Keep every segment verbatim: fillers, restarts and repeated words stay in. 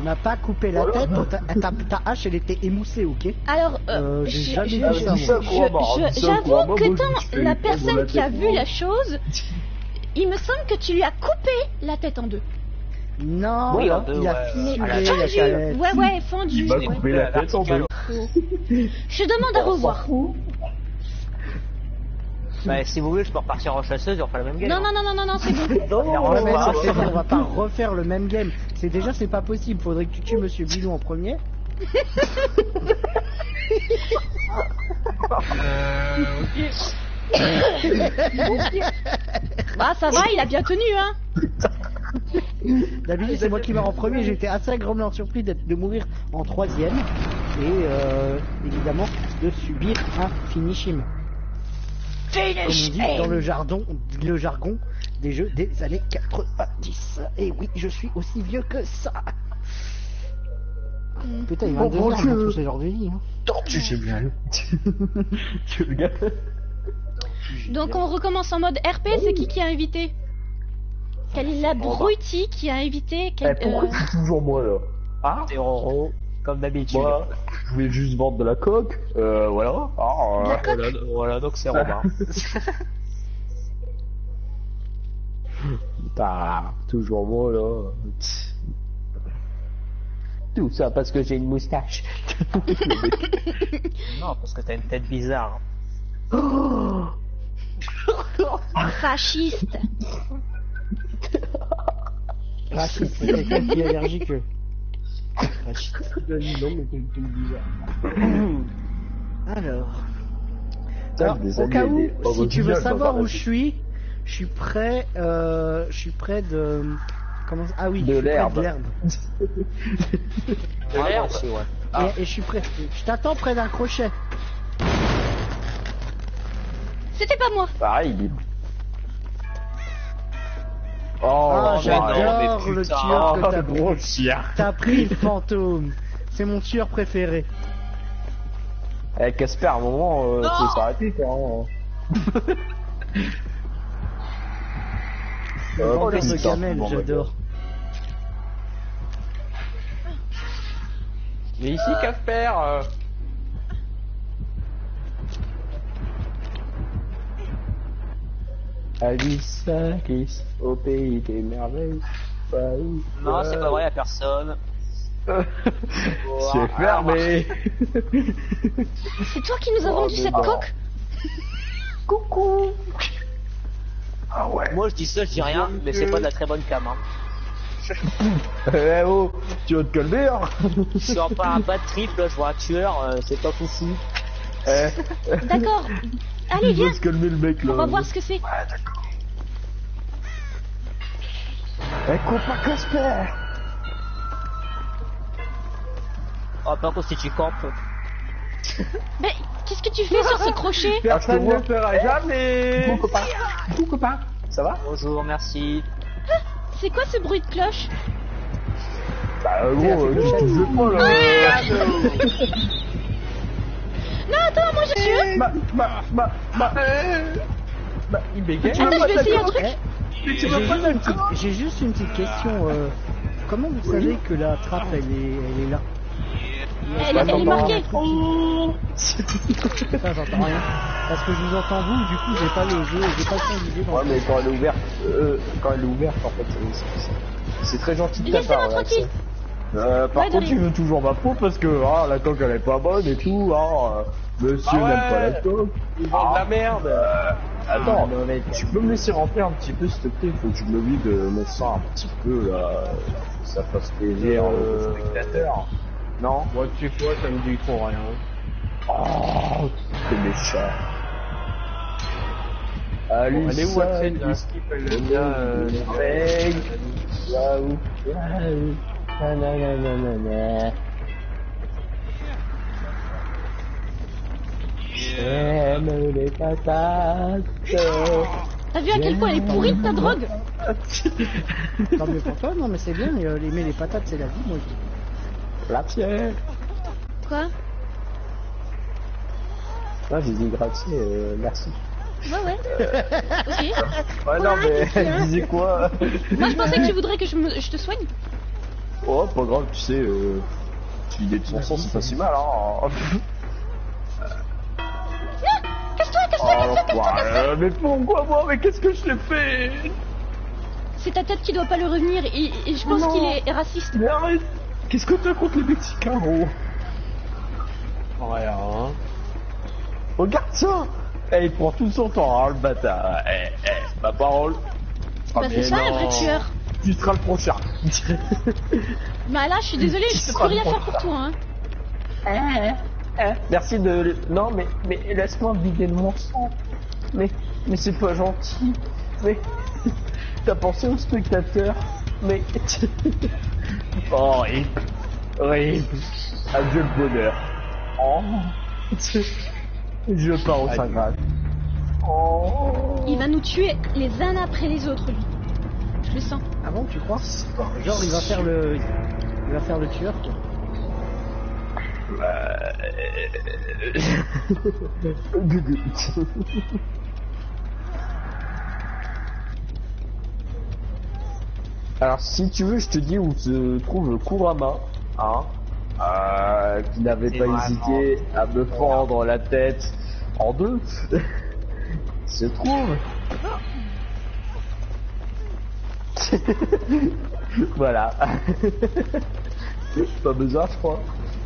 Tu m'as pas coupé la tête, ta, ta, ta hache elle était émoussée, ok? Alors, euh, Euh, j'ai je- jamais je- vu ça, je- moi. je- je- j'avoue que tant la personne qui a vu la chose, il me semble que tu lui as coupé la tête en deux. Non, Oui, en il deux, a ouais. filé Mais à la fendu, tête. ouais ouais, fendu. Il m'a ouais. coupé la tête en deux. Je demande à revoir. Bah, si vous voulez, je peux repartir en chasseuse et on fera la même game. Non, non, non, non, non, non, c'est bon. Non, Ouais, mais ça, non, c'est bon, on va pas refaire le même game. C'est déjà, c'est pas possible. Faudrait que tu tues Monsieur Bidon en premier. Euh, ok. Bah, ça va, il a bien tenu, hein. D'habitude, c'est moi qui meurs en premier. J'étais assez agréablement surpris d'être- de mourir en troisième. Et euh, évidemment, de subir un finishim. Comme on dit dans le jargon, le jargon des jeux des années quatre-vingt-dix. Et oui, je suis aussi vieux que ça. Putain, il va Oh, me mon devenir Dieu. dans tous ces genres de vie. Hein. Tortue génial. Tu le gars. Donc, on recommence en mode R P. C'est qui qui a invité? Quel est l'abruti qui a invité Eh, quel, pourquoi euh, c'est toujours moi là? Ah, C'est Roro, comme d'habitude. moi, je voulais juste vendre de la coque. Euh, voilà. Ah, De la euh, coque. Voilà, voilà, donc c'est Romain. Bah, toujours moi là. Tout ça parce que j'ai une moustache. Non, parce que t'as une tête bizarre. fasciste? Rachid, c'est quelqu'un qui est allergique. Rachid, non, mais c'est une bizarre. Alors. Alors, des au cas où, alliés, des- si tu veux original, savoir ça va, où je suis, je suis près, euh, je suis près de, comment, ah oui, De je suis près l'herbe. de l'herbe. De l'air aussi, ouais. Et, et je suis prêt, je t'attends près d'un crochet. C'était pas moi. Pareil, Bim. Oh, Ah, bah, j'adore mais le putain. tueur que oh, t'as le pris. gros chien. T'as pris le fantôme. C'est mon tueur préféré. Eh, Casper, à un moment, euh, Non. faut s'arrêter, quoi. Hein. Le Euh, vendeur de putain, gamelles, bon, j'adore. Mais ici, Casper. Euh... Alice, Alice, au pays des merveilles. Paris. Non, c'est pas vrai, y'a personne. C'est fermé. C'est toi qui nous as Oh, vendu mais cette non. coque? Coucou. Ah ouais. Moi je dis ça, je dis rien, mais c'est pas de la très bonne cam. Hein. Eh oh, tu vas te calmer, hein. Je sors pas un bas de triple, je vois un tueur, euh, c'est pas foufou. Eh, D'accord. Allez, il viens. va se calmer le mec là. On va voir ce que c'est. Ouais, d'accord. Eh, copain Casper. Oh, par contre, si tu campes. Mais qu'est-ce que tu fais sur ce crochet? Personne ne le fera jamais. Coucou copain. Coucou copain. Ça va? Bonjour, merci. C'est quoi ce bruit de cloche? Bah euh, gros, euh, tu te veux pas là. Non, attends, moi je suis. Bah, bah, bah, bah, Bah, il bégaye. Attends, je vais essayer un truc. Eh, J'ai juste, une petite- j'ai juste une petite question. euh, comment vous savez que la trappe elle est, elle est là? Elle, elle est marquée. Ça, j'entends rien. Parce que je vous entends vous, du coup j'ai pas le jeu, j'ai pas le son du jeu dans Ouais, le- mais quand elle est ouverte, euh, quand elle est ouverte, en fait, c'est- c'est- c'est très gentil de ta Laissez-moi part. tranquille. Euh, par Ouais, contre, de tu rien. veux toujours ma peau parce que ah, la coque elle est pas bonne et tout. Ah, euh, monsieur Ah ouais. n'aime pas la coque. Ils vendent de la merde. Euh, attends, tu peux me laisser remplir un petit peu s'il te plaît. Faut que je me vide euh, mon sang un petit peu là. Que ça fasse plaisir Euh, aux spectateurs. Non? Moi, tu sais quoi, ça me dit trop rien. Oh, c'est méchant. Allez, Elle est où, ça, Axel, là? Skip, elle aime bien, euh, Hey, waouh, waouh, nananana. J'aime les patates. T'as vu à quel point elle est pourrie ta drogue? Tant mieux pour toi, non mais c'est bien, mais, euh, aimer les patates c'est la vie, moi je dis. La pierre. Quoi? Ah, j'ai dit gracier, euh, merci. Ouais, ouais. Ok. Ouais, non, mais elle disait quoi? Moi je pensais que tu voudrais que je, me... je te soigne. Oh, pas grave, tu sais, euh, filer de son sang, c'est pas si mal, hein. Casse-toi, casse-toi, Oh, casse-toi, casse-toi, casse-toi. ouais, mais pourquoi moi? Mais qu'est-ce que je t'ai fait? C'est ta tête qui doit pas le revenir et, et je pense Non. qu'il est raciste. Mais arrête! Qu'est-ce que t'as contre les Mexicains, gros? Rien. Hein. Regarde ça! Eh, il prend tout son temps, hein, le bâtard. Eh, eh, ma parole. Bah Ah, c'est mais ça un non. vrai tueur. Tu seras le prochain. Bah là je suis désolée, je peux plus rien faire pour toi hein. Eh, eh, merci de... Non, mais, mais laisse-moi vider de mon sang. Mais, mais c'est pas gentil. Mais, t'as pensé aux spectateurs. Mais... Oh, rip. Rip. Adieu le bonheur. Oh. Je pars au Saint-Graal. Oh. Il va nous tuer les uns après les autres lui. Je le sens. Ah bon, tu crois? Genre, il va faire le... Il va faire le tueur, quoi. Alors, si tu veux, je te dis où se trouve Kurama, hein, euh, qui n'avait C'est pas vraiment- hésité à me fendre la tête en deux. Se trouve. Voilà. Pas besoin, je crois.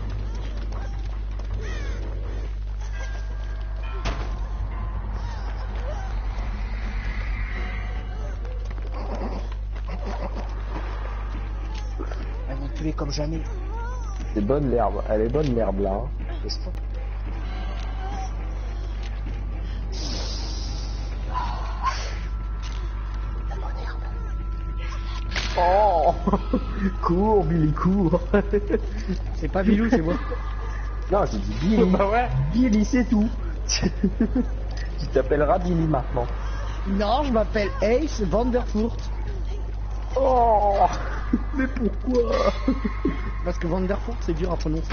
Manipulé comme jamais. C'est bonne l'herbe, elle est bonne l'herbe là. Hein. N'est-ce pas? Oh. Cours, Billy, cours. C'est pas Bilou, c'est moi. Non, j'ai dit Billy. Bah ouais. Billy, c'est tout. Tu t'appelleras Billy maintenant. Non, je m'appelle Ace Vanderfurt. Oh. Mais pourquoi? Parce que Vanderfurt, c'est dur à prononcer.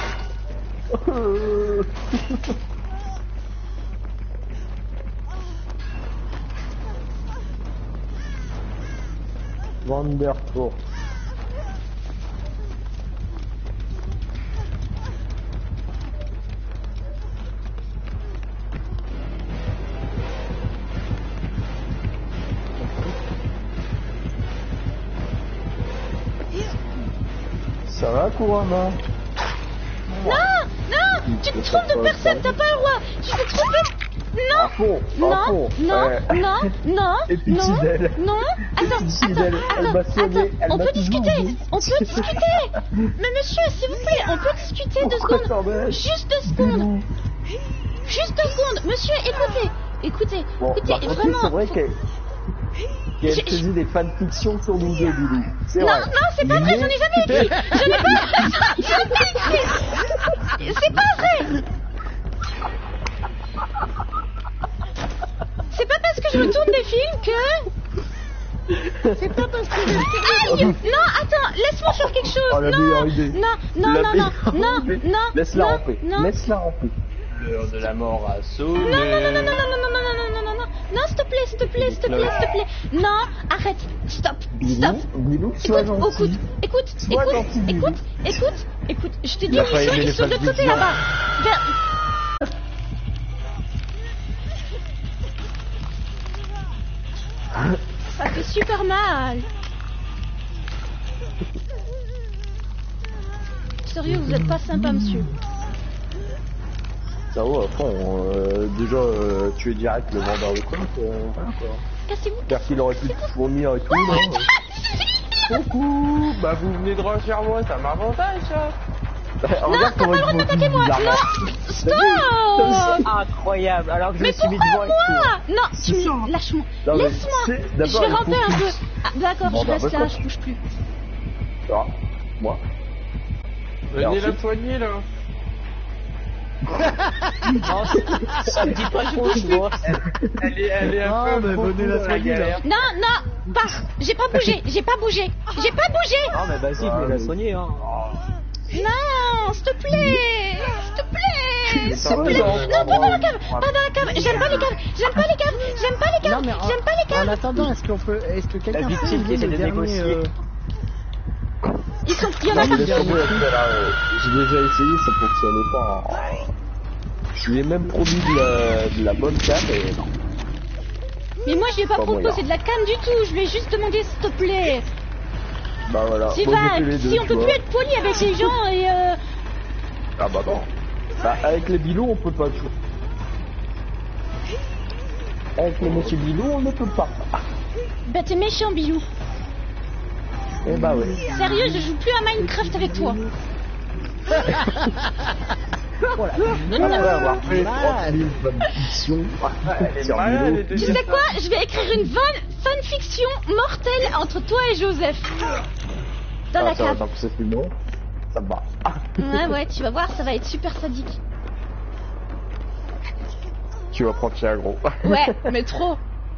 Vanderfurt. Ça va, Kurama? Non, non, tu te trompes de personne, t'as pas le droit. Tu t'es trompé. À Non, fond, à non, fond. non, Ouais. non, non, Et puis non, Gisèle. non. Et Attends, puis Gisèle, attends, elle attends, m'a sonné, attends. elle On m'a peut toujours discuter, dit. on peut discuter. Mais monsieur, s'il vous plaît, on peut discuter deux Pourquoi secondes. t'embêtes? Juste deux secondes. Juste deux secondes. Monsieur, écoutez, écoutez, Bon, écoutez, par contre, vraiment. c'est vrai qu'elle qu'elle Je- faisait des fanfictions sur nous deux, Bilou. C'est Non, vrai. non, c'est pas vrai, j'en ai jamais écrit. Je n'ai pas, je n'ai pas écrit. C'est pas vrai. C'est pas parce que je retourne des films que... C'est pas parce que... Aïe. Non, attends, laisse-moi faire quelque chose. Oh, la non, meilleure idée. non, non, La non, non, meilleure non, idée. non, Laisse-la non, ramper. non. Laisse-la ramper. L'heure de la mort a sonné. Non, non, non, non, non, non, non, non, non, non, non, non, non, non, s'il te plaît, s'il te plaît, s'il te plaît, s'il te plaît. Non, arrête, stop, stop. Bilou, Bilou, sois Écoute, gentil. écoute, écoute, Sois écoute, gentil, Bilou. écoute, écoute, écoute, je te dis, Il a ils pas sont, aimé ils les sont de fans l'autre côté vision. là-bas. Vers- Ça fait super mal. Sérieux, vous êtes pas sympa, monsieur. Ça va, à fond. Euh, déjà, euh, tu es direct le vendeur de coke. Euh, voilà, quoi. Cassez-vous. J'espère qu'il aurait pu te fournir et tout. là. Coucou. Bah vous venez de rejoindre moi, ça m'avantage ça. Non, Regarde t'as pas comment le il droit de te m'attaquer moi. bizarrement. Non, stop. Incroyable, alors que je Mais me suis mis pourquoi devant et tout. moi? Non, C'est tu ça. me... lâche-moi. Non, mais Laisse-moi. c'est- Je d'abord, vais il faut ramper un que- peu. Ah, d'accord, Bon, je bah, reste là, d'accord. je bouge plus. Ah, moi. Venez ensuite- la soigner là. Non, ça me dit pas trop, tu vois. Elle est, elle est un Ah, peu mais beaucoup venez la dans la soigner, là. galère. Non, non, pas. J'ai pas bougé, j'ai pas bougé. J'ai pas bougé. Non, mais vas-y, Ah, venez la mais- soigner, hein. Non, s'il te plaît. S'il te plaît. S'il te pas plaît. dans- Non, pas dans la cave. Pas dans la cave. J'aime pas les caves. J'aime pas les caves. J'aime pas les Non, caves. mais en, J'aime pas les en caves. attendant, est-ce qu'on peut... Est-ce que quelqu'un La peut victime qui oublier essaie le de dernier... négocier. euh, Ils sont... Il y en a Non, mais partout. laisse tomber, là, euh, j'ai déjà essayé, ça fonctionnait pas. Je lui ai même promis de la, de la bonne cam et non. Mais moi je lui ai pas Pas proposé moyen. de la canne du tout, je lui ai juste demandé s'il te plaît. Bah voilà. Si, moi, va, j'ai fait les si deux, on tu peut vois. plus être poli avec les gens et euh... Ah bah non. Bah, avec les bilous, on peut pas tout. Avec les monsieur bilous, on ne peut pas. Bah t'es méchant Bilou. Eh bah ouais. Sérieux, je joue plus à Minecraft avec toi. Voilà. Après avoir fait Mal. trente mille fanfictions, Elle est sur malade, Milo. elle te Tu dit sais ça. quoi? Je vais écrire une van fanfiction mortelle entre toi et Joseph. Dans Ah, la ça va, cave. tant que c'est plus bon, ça me va. Ouais ouais, tu vas voir, ça va être super sadique. Tu vas prendre chez Agro. Ouais, mais trop.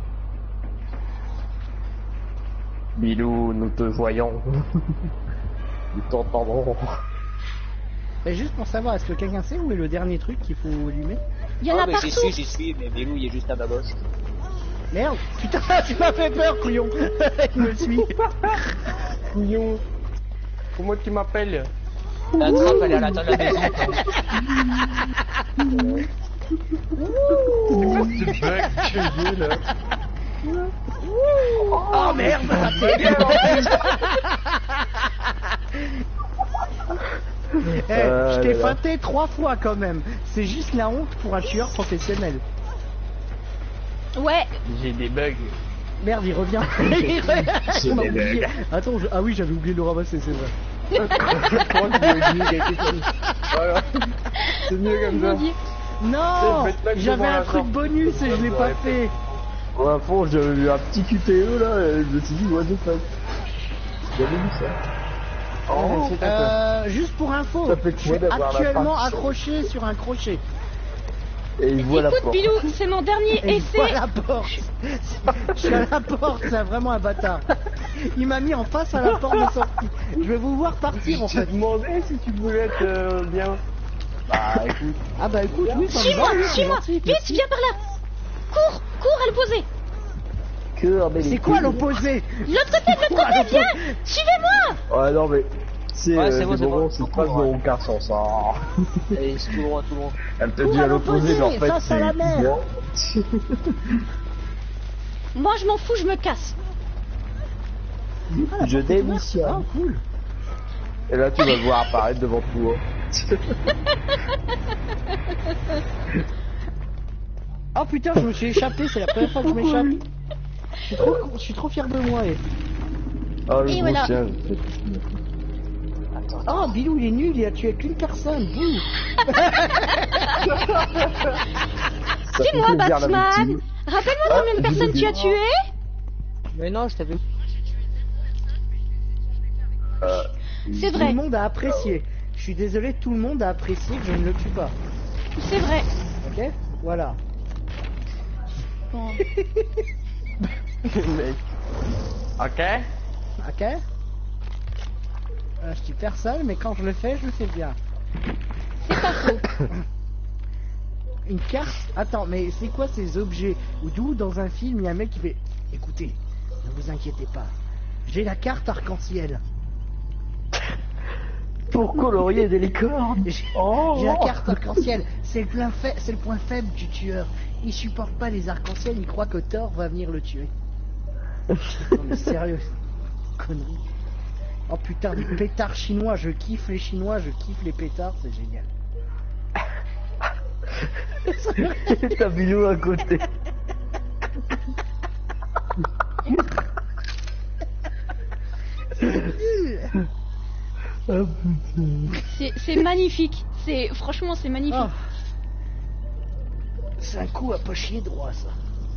Bilou, nous te voyons. Nous t'entendrons. Mais juste pour savoir, est-ce que quelqu'un sait où est le dernier truc qu'il faut allumer? Il y en Ah, a mais j'y partout. suis, j'y suis, mais Bilou il est juste à ma gauche. Merde, putain, tu m'as fait peur, couillon. Il me suit. Couillon. Comment tu m'appelles? La trappe elle est à la table de la maison. C'est bug que j'ai là. Oh merde, Eh, Euh, je t'ai là, là. feinté trois fois quand même. C'est juste la honte pour un tueur professionnel. Ouais, J'ai des bugs. Merde, il revient. Il revient. C'est On a des oublié. bugs. Attends, je- ah oui, j'avais oublié de le ramasser, c'est vrai. Voilà. C'est mieux comme mon ça. dieu. Non, Je vais te mettre j'avais devant un la truc porte. bonus et je l'ai pas fait. Ouais, à fond, j'avais vu un petit Q T E là, et je me suis dit, what the fuck. J'avais vu ça. Oh, euh, juste pour info, Ça fait je suis quoi d'avoir la actuellement partie accroché sur un crochet. Et il voit la Écoute porte. Bilou, c'est mon dernier Et il voit essai. la porte. Je suis à la porte, c'est vraiment un bâtard. Il m'a mis en face à la porte de sortie. Je vais vous voir partir en Je fait. t'ai demandé si tu voulais être euh, bien. Bah écoute, Ah bah écoute, oui, ça me Suis-moi, va, oui, c'est suis-moi. gentil, Vite, merci. viens par là. Cours, cours à l'opposé. que un bel C'est été. quoi l'opposé? L'autre côté, de l'autre côté, viens. Suivez-moi. Ouais, non, mais. C'est Ouais, euh, c'est des bon, c'est moments bon. où ça se passe dans aucun sens. Hein. Allez, c'est tout droit, tout droit. Elle te Cours dit à à l'opposé, mais en l'opposé, fait, face à la c'est mer. bien. Moi, je m'en fous, je me casse. Ah, la Je porte est ouverte. démissionne. Ah cool. Et là, tu vas le voir apparaître devant toi. Oh putain, je me suis échappé, c'est la première fois que je m'échappe. Je suis trop, je suis trop fier de moi. Et... Ah, le Et gros voilà. chien. Oh, Bilou, il est nul, il a tué qu'une personne. Bouh. Ça C'est fait moi, plaisir, la Batman. victime. Rappelle-moi combien de Ah, personnes tu as désolé. tué. Mais non, je t'avais. Euh, C'est Tout vrai, le monde a apprécié. Je suis désolé, tout le monde a apprécié que je ne le tue pas. c'est vrai. Ok? Voilà. Bon. Mec. Ok. Ok? Euh, je tue personne, mais quand je le fais, je le fais bien. C'est pas faux. Une carte? Attends, mais c'est quoi ces objets? Ou d'où dans un film il y a un mec qui fait écoutez, ne vous inquiétez pas, j'ai la carte arc-en-ciel. Pour colorier des licornes. J'ai Oh. j'ai la carte arc-en-ciel. C'est le, plein fa- c'est le point faible du tueur. Il supporte pas les arcs-en-ciel, il croit que Thor va venir le tuer. Non mais sérieux, connerie. Oh putain, des pétards chinois, je kiffe les chinois, je kiffe les pétards, c'est génial. T'as Bilou à côté. Oh putain. C'est c'est magnifique. C'est franchement, c'est magnifique. Ah. C'est un coup à pas chier droit ça.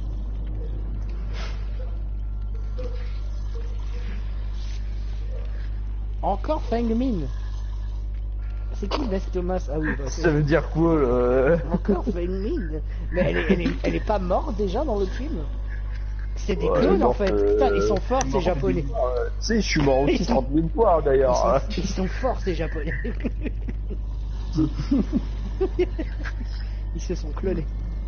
Encore Feng Min. C'est qui Bess Thomas? Ah oui, bah, c'est- Ça veut dire quoi le... encore Feng Min. Mais elle est, elle, est, elle est pas morte déjà dans le film? C'est des Ouais, clones en morte, fait. euh, Putain, ils sont forts ces morte japonais. des- euh, Tu sais, je suis mort Ils aussi sont- trente mille fois Ils d'ailleurs. sont, ils sont forts ces japonais. Ils se sont clonés.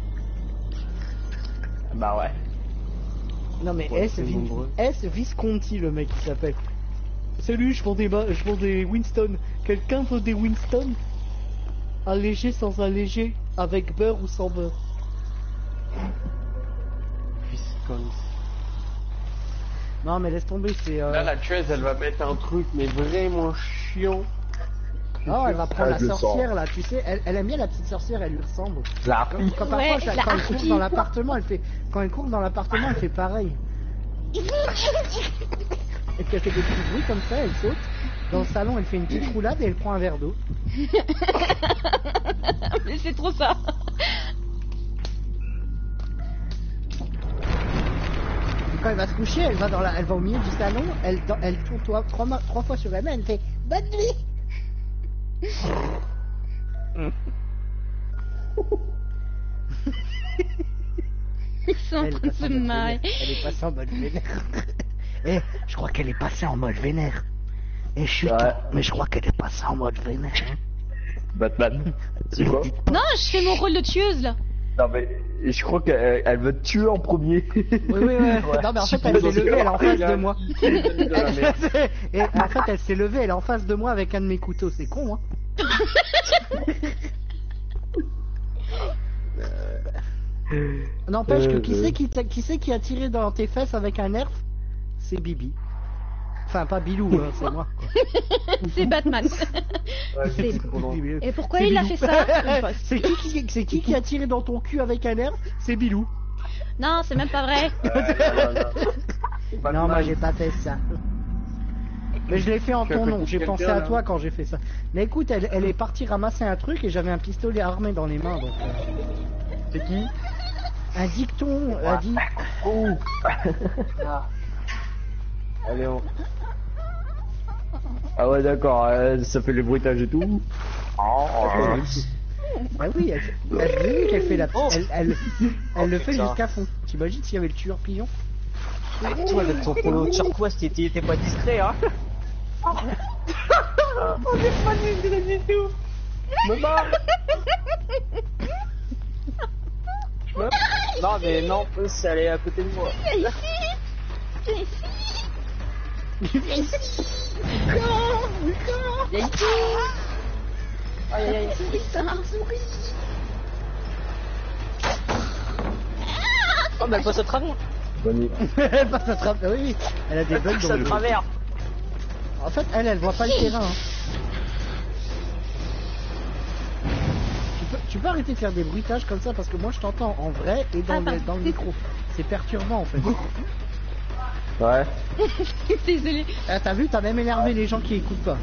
Bah ouais. Non mais Ouais, S, c'est Vin- nombreux. S Visconti le mec il s'appelle. Salut, je vends des, ba- je vends des Winston. Quelqu'un veut des Winston? Allégé sans alléger, avec beurre ou sans beurre? Wisconsin. Non mais laisse tomber, c'est... Euh... Là, la tueuse, elle va mettre un truc, mais vraiment chiant. Non, elle va prendre Ah, la je le sorcière sens. là, tu sais, elle, elle aime bien la petite sorcière, elle lui ressemble. La Quand, quand parfois, Ouais, chaque- la quand elle court harpie. dans l'appartement, elle fait... Quand elle court dans l'appartement, elle fait pareil. Et qu'elle fait des petits bruits comme ça, elle saute. Dans le salon, elle fait une petite roulade et elle prend un verre d'eau. Mais c'est trop ça. Et quand elle va se coucher, elle va, dans la... elle va au milieu du salon, elle, dans- elle tourne trois, trois, ma- trois fois sur elle-même, elle fait « Bonne nuit !» Ils sont en Elle train de est se passée en mode marrer. vénère. Elle est passée en mode vénère. Eh, je crois qu'elle est passée en mode vénère. Eh, chut, Ouais. mais je crois qu'elle est passée en mode vénère. Batman. C'est quoi? Non, je fais mon rôle de tueuse là. Non mais je crois qu'elle elle veut te tuer en premier. Oui, oui, oui. Non, mais en fait, elle s'est levée, elle est en face de moi. Et en fait, elle s'est levée, elle est en face de moi avec un de mes couteaux. C'est con, hein. N'empêche que qui Euh, c'est qui, t'a- qui c'est qui a tiré dans tes fesses avec un nerf? C'est Bibi. Enfin, pas Bilou, hein, c'est moi. quoi. C'est Batman. C'est Et Et pourquoi il a fait ça? C'est qui, qui, c'est qui qui a tiré dans ton cul avec un nerf? C'est Bilou. Non, c'est même pas vrai. Non, moi j'ai pas fait ça. Mais je l'ai fait en Tu as ton côté nom, j'ai quelqu'un, pensé à là toi quand j'ai fait ça. Mais écoute, elle, elle est partie ramasser un truc et j'avais un pistolet armé dans les mains, donc... euh, C'est qui? Un dicton a dit... Oh. Allez, on... Ah ouais d'accord, euh, ça fait le bruitage et tout. Oh, Bah oui, elle, bah, je l'ai vu qu'elle fait la... Oh. Elle, elle, elle le fait putain. jusqu'à fond. T'imagines s'il y avait le tueur pigeon? Avec toi, avec ton polo turquoise, t'étais t'étais pas discret, hein. On est pas discret du tout. Je me barre. Je me... Non, mais non, c'est allé à côté de moi. Aïe aïe aïe. Oh, mais elle passe à travers. Bonne nuit. Elle passe à travers, oui, oui. Elle a des Elle bugs passe dans à le... travers. En fait, elle, elle voit pas le terrain. hein. Tu peux, tu peux arrêter de faire des bruitages comme ça parce que moi je t'entends en vrai et dans, Ah, le, pardon. dans le micro. C'est perturbant en fait. Ouais. Désolée. Ah, t'as vu, t'as même énervé les gens qui écoutent pas.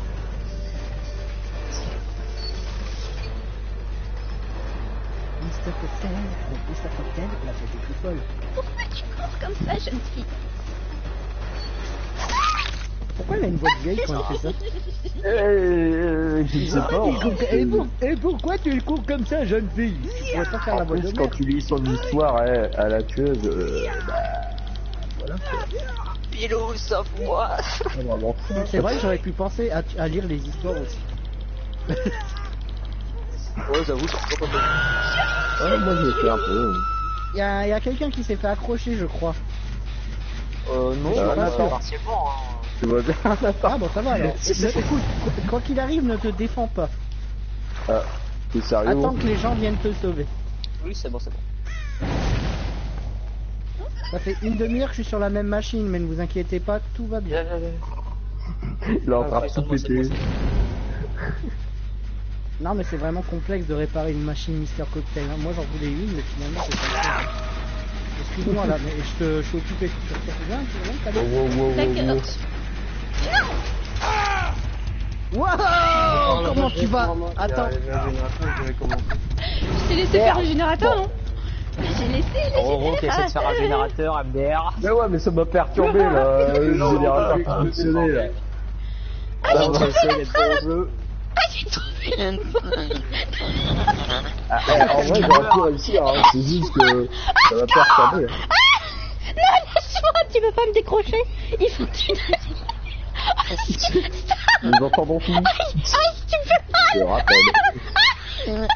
mister Cocktail, donc mister Cocktail, la fête est plus folle. Pourquoi tu cours comme ça, jeune fille? Pourquoi elle a une voix de vieille quand elle fait ça? Euh, je ne sais pas. en fait, et, c'est- pour- et pourquoi tu cours comme ça, jeune fille? Tu pourrais pas faire la En voix de plus, mère. quand tu lis son histoire elle, à la tueuse, euh, Pilou, sauf moi. c'est vraiment fou. C'est vrai que j'aurais pu penser à, à lire les histoires aussi. Ouais, j'avoue, c'est pas mal. Ouais, moi je l'ai fait un peu. Il y a, y a quelqu'un qui s'est fait accrocher, je crois. Euh, non, Je suis bah, pas non, sûr. partiellement, hein. Tu vois bien. Ah bon, ça va alors. Ne- Écoute, quoi qu'il arrive, ne te défends pas. Ah, t'es sérieux? Attends que les gens viennent te sauver. Oui, c'est bon, c'est bon. Ça fait une demi-heure que je suis sur la même machine, mais ne vous inquiétez pas, tout va bien. Viens, viens, viens. Il est en Ah, train ouais, de c'est tout bon, c'est péter. bon, Non, mais c'est vraiment complexe de réparer une machine mister Cocktail. hein. Moi, j'en voulais une, mais finalement, c'est pas le cas. Excuse-moi là, mais je, te, je suis occupé. Tu viens, tu viens, t'as Wow, wow, wow, wow, D'accord. wow. Wow, comment tu vas? Attends. Je t'ai laissé faire le générateur, non? J'ai laissé le Roro qui essaie de faire un générateur. générateur M D R. Mais ouais, mais ça m'a perturbé là, le générateur qui fonctionnait là. Ah, on essaie d'être bon jeu. Ah, j'ai trouvé un Ah, eh, en vrai, j'aurais pu réussir, hein. C'est juste que ça m'a perturbé. Non, lâche-moi, tu veux pas me décrocher? Il faut que tu... Ah, stop. Nous entendons tout. Ah, tu peux pas. Je le rappelle.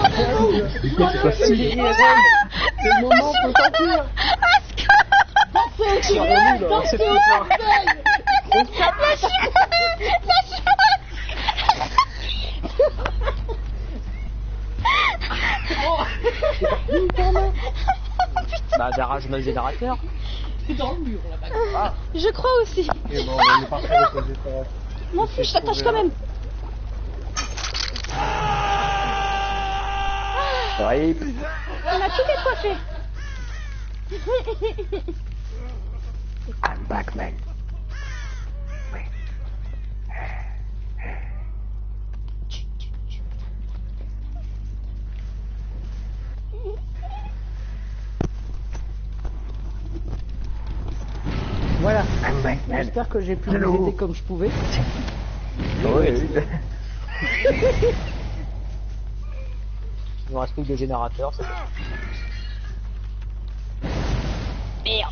Écoute, c'est pas si. C'est le moment, on peut sortir. C'est relou, là. C'est trop tard. Bah, garage dans le générateur. Dans le mur là-bas. Ah. Je crois aussi. Et bon, on est parti avec les efforts. M'en fiche, je t'attache quand même. Rip. On a tout décoiffé. I'm back, man. Voilà. I'm back, man. J'espère que j'ai pu Hello. vous aider comme je pouvais. Oui. Il nous reste plus que des générateurs, c'est bon. Merde.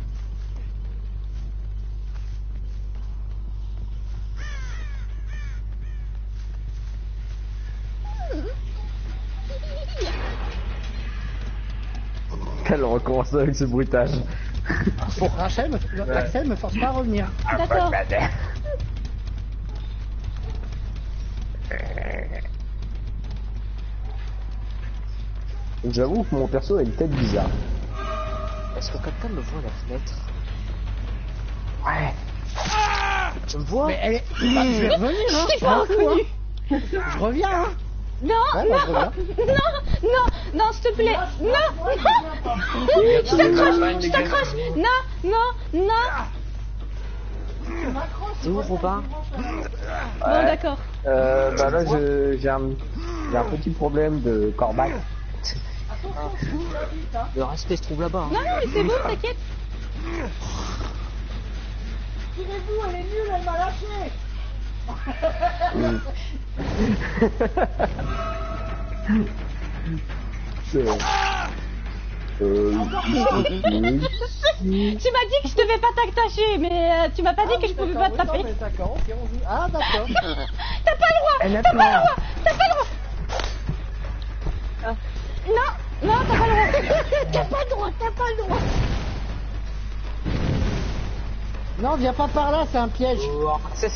Elle recommence avec ce bruitage. Bon, Rachel, me... Axel me force pas à revenir. D'accord. J'avoue que mon perso a une tête bizarre. Est-ce que quelqu'un me voit à la fenêtre? Ouais. Tu me vois? Mais elle est... Bah, je vais revenir, hein. Je t'ai pas m'en fous, hein. reconnu. Je reviens, hein. Non, Ouais, bah, je non, reviens. non, non, non, s'il te plaît. Non, non. Je t'accroche, je t'accroche. Non, non, non. C'est où, Robin? Bon, d'accord. Euh, bah là, je- j'ai un, j'ai un petit problème de corbac. Le respect se trouve là-bas. hein. Non, non, mais c'est bon, t'inquiète. Tirez-vous, elle est nulle, elle m'a lâché. C'est... Euh... oui. Tu m'as dit que je devais pas t'attacher, mais euh, tu m'as pas dit que je pouvais pas te taper. D'accord, ok, on joue. Ah, d'accord. T'as pas le droit, t'as pas le droit, t'as pas le droit. Non, non, t'as pas le droit. T'as pas le droit, t'as pas le droit. Non, viens pas par là, c'est un piège. Oh, c'est-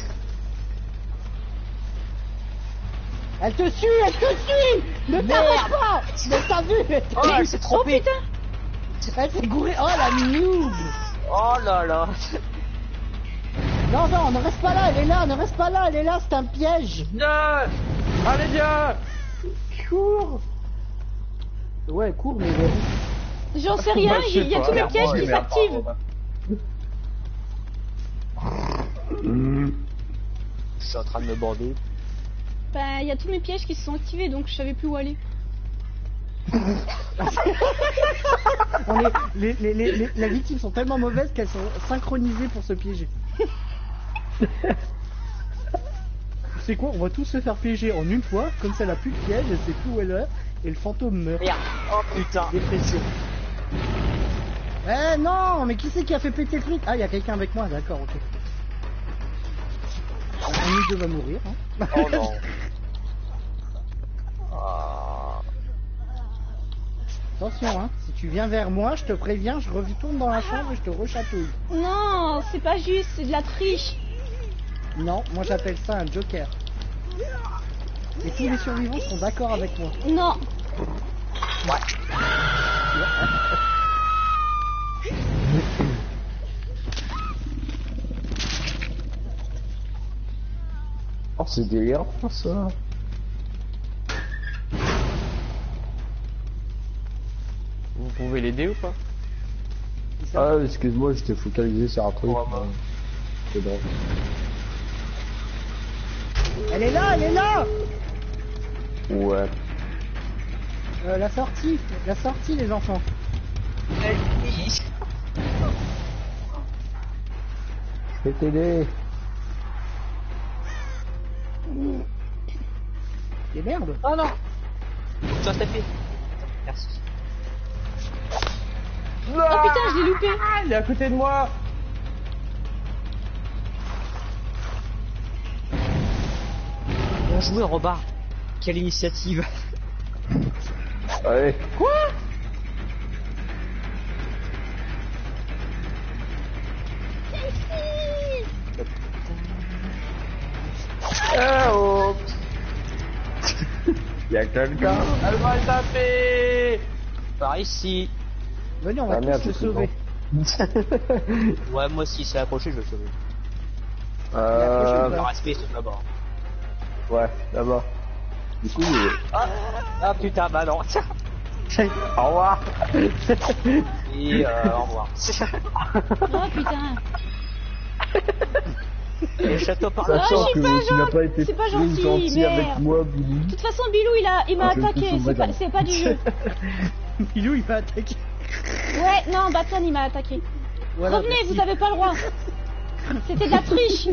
Elle te suit, elle te suit. Ne t'arrête pas. Mais t'as vu, elle Oh, elle s'est Oh trompée. putain. Elle s'est gourée. Oh, la noob. Oh là là. Non, non, ne reste pas là, elle est là, ne reste pas là, elle est là, c'est un piège. Viens. Allez, viens. Cours. Ouais, cours, mais ouais. J'en sais rien, Bah, je sais il y a pas. tous mes pièges Clairement, qui il est là, s'activent. Je suis en train de me bander. Bah, il y a tous mes pièges qui se sont activés, donc je savais plus où aller. On est, les, les, les, les, les victimes sont tellement mauvaises qu'elles sont synchronisées pour se piéger. C'est quoi? On va tous se faire piéger en une fois, comme ça elle a plus de piège, elle sait plus où elle est, et le fantôme meurt. Merde. Oh putain. Dépression. Eh non, mais qui c'est qui a fait péter le truc? Ah, il y a quelqu'un avec moi, d'accord, ok. On nous deux va mourir. Hein. Oh non. Ah. Attention, hein, si tu viens vers moi, je te préviens, je retourne dans la chambre et je te rechatouille. Non, c'est pas juste, c'est de la triche. Non, moi j'appelle ça un joker. Et tous les survivants sont d'accord avec moi. Non. Oh, c'est délire, ça. Vous pouvez l'aider ou pas? Ah, excuse-moi, j'étais focalisé sur un truc. Ouais, bah. C'est drôle. Elle est là, elle est là. Ouais. Euh, la sortie, la sortie les enfants. Je vais t'aider. Des merdes. Oh non. Ça se tapé. Merci. Oh putain, je l'ai loupé. Ah, il est à côté de moi. Bien joué, Robin. Quelle initiative. Ouais. Y'a quelqu'un. Elle va le taper. Par ici. Venez, on va Ah, merde, tous le je suis sauver. Ouais, moi si c'est accroché, je vais le sauver. Euh... Le respect, c'est là-bas. Ouais, d'abord. Du coup, euh... Ah, ah putain, bah non. au revoir. Et euh, au revoir. Oh putain. Le château par Ah, là. je suis pas tu n'as gentil. pas été C'est pas plus gentil, gentil avec merde. moi, Billy. De toute façon, Bilou, il a, il m'a Ah, je me attaqué. suis C'est pas, sauvé. c'est pas du jeu. Bilou, il va attaquer. Ouais, non, Batman, il m'a attaqué. Voilà, Revenez, merci. vous avez pas le droit. C'était de la triche.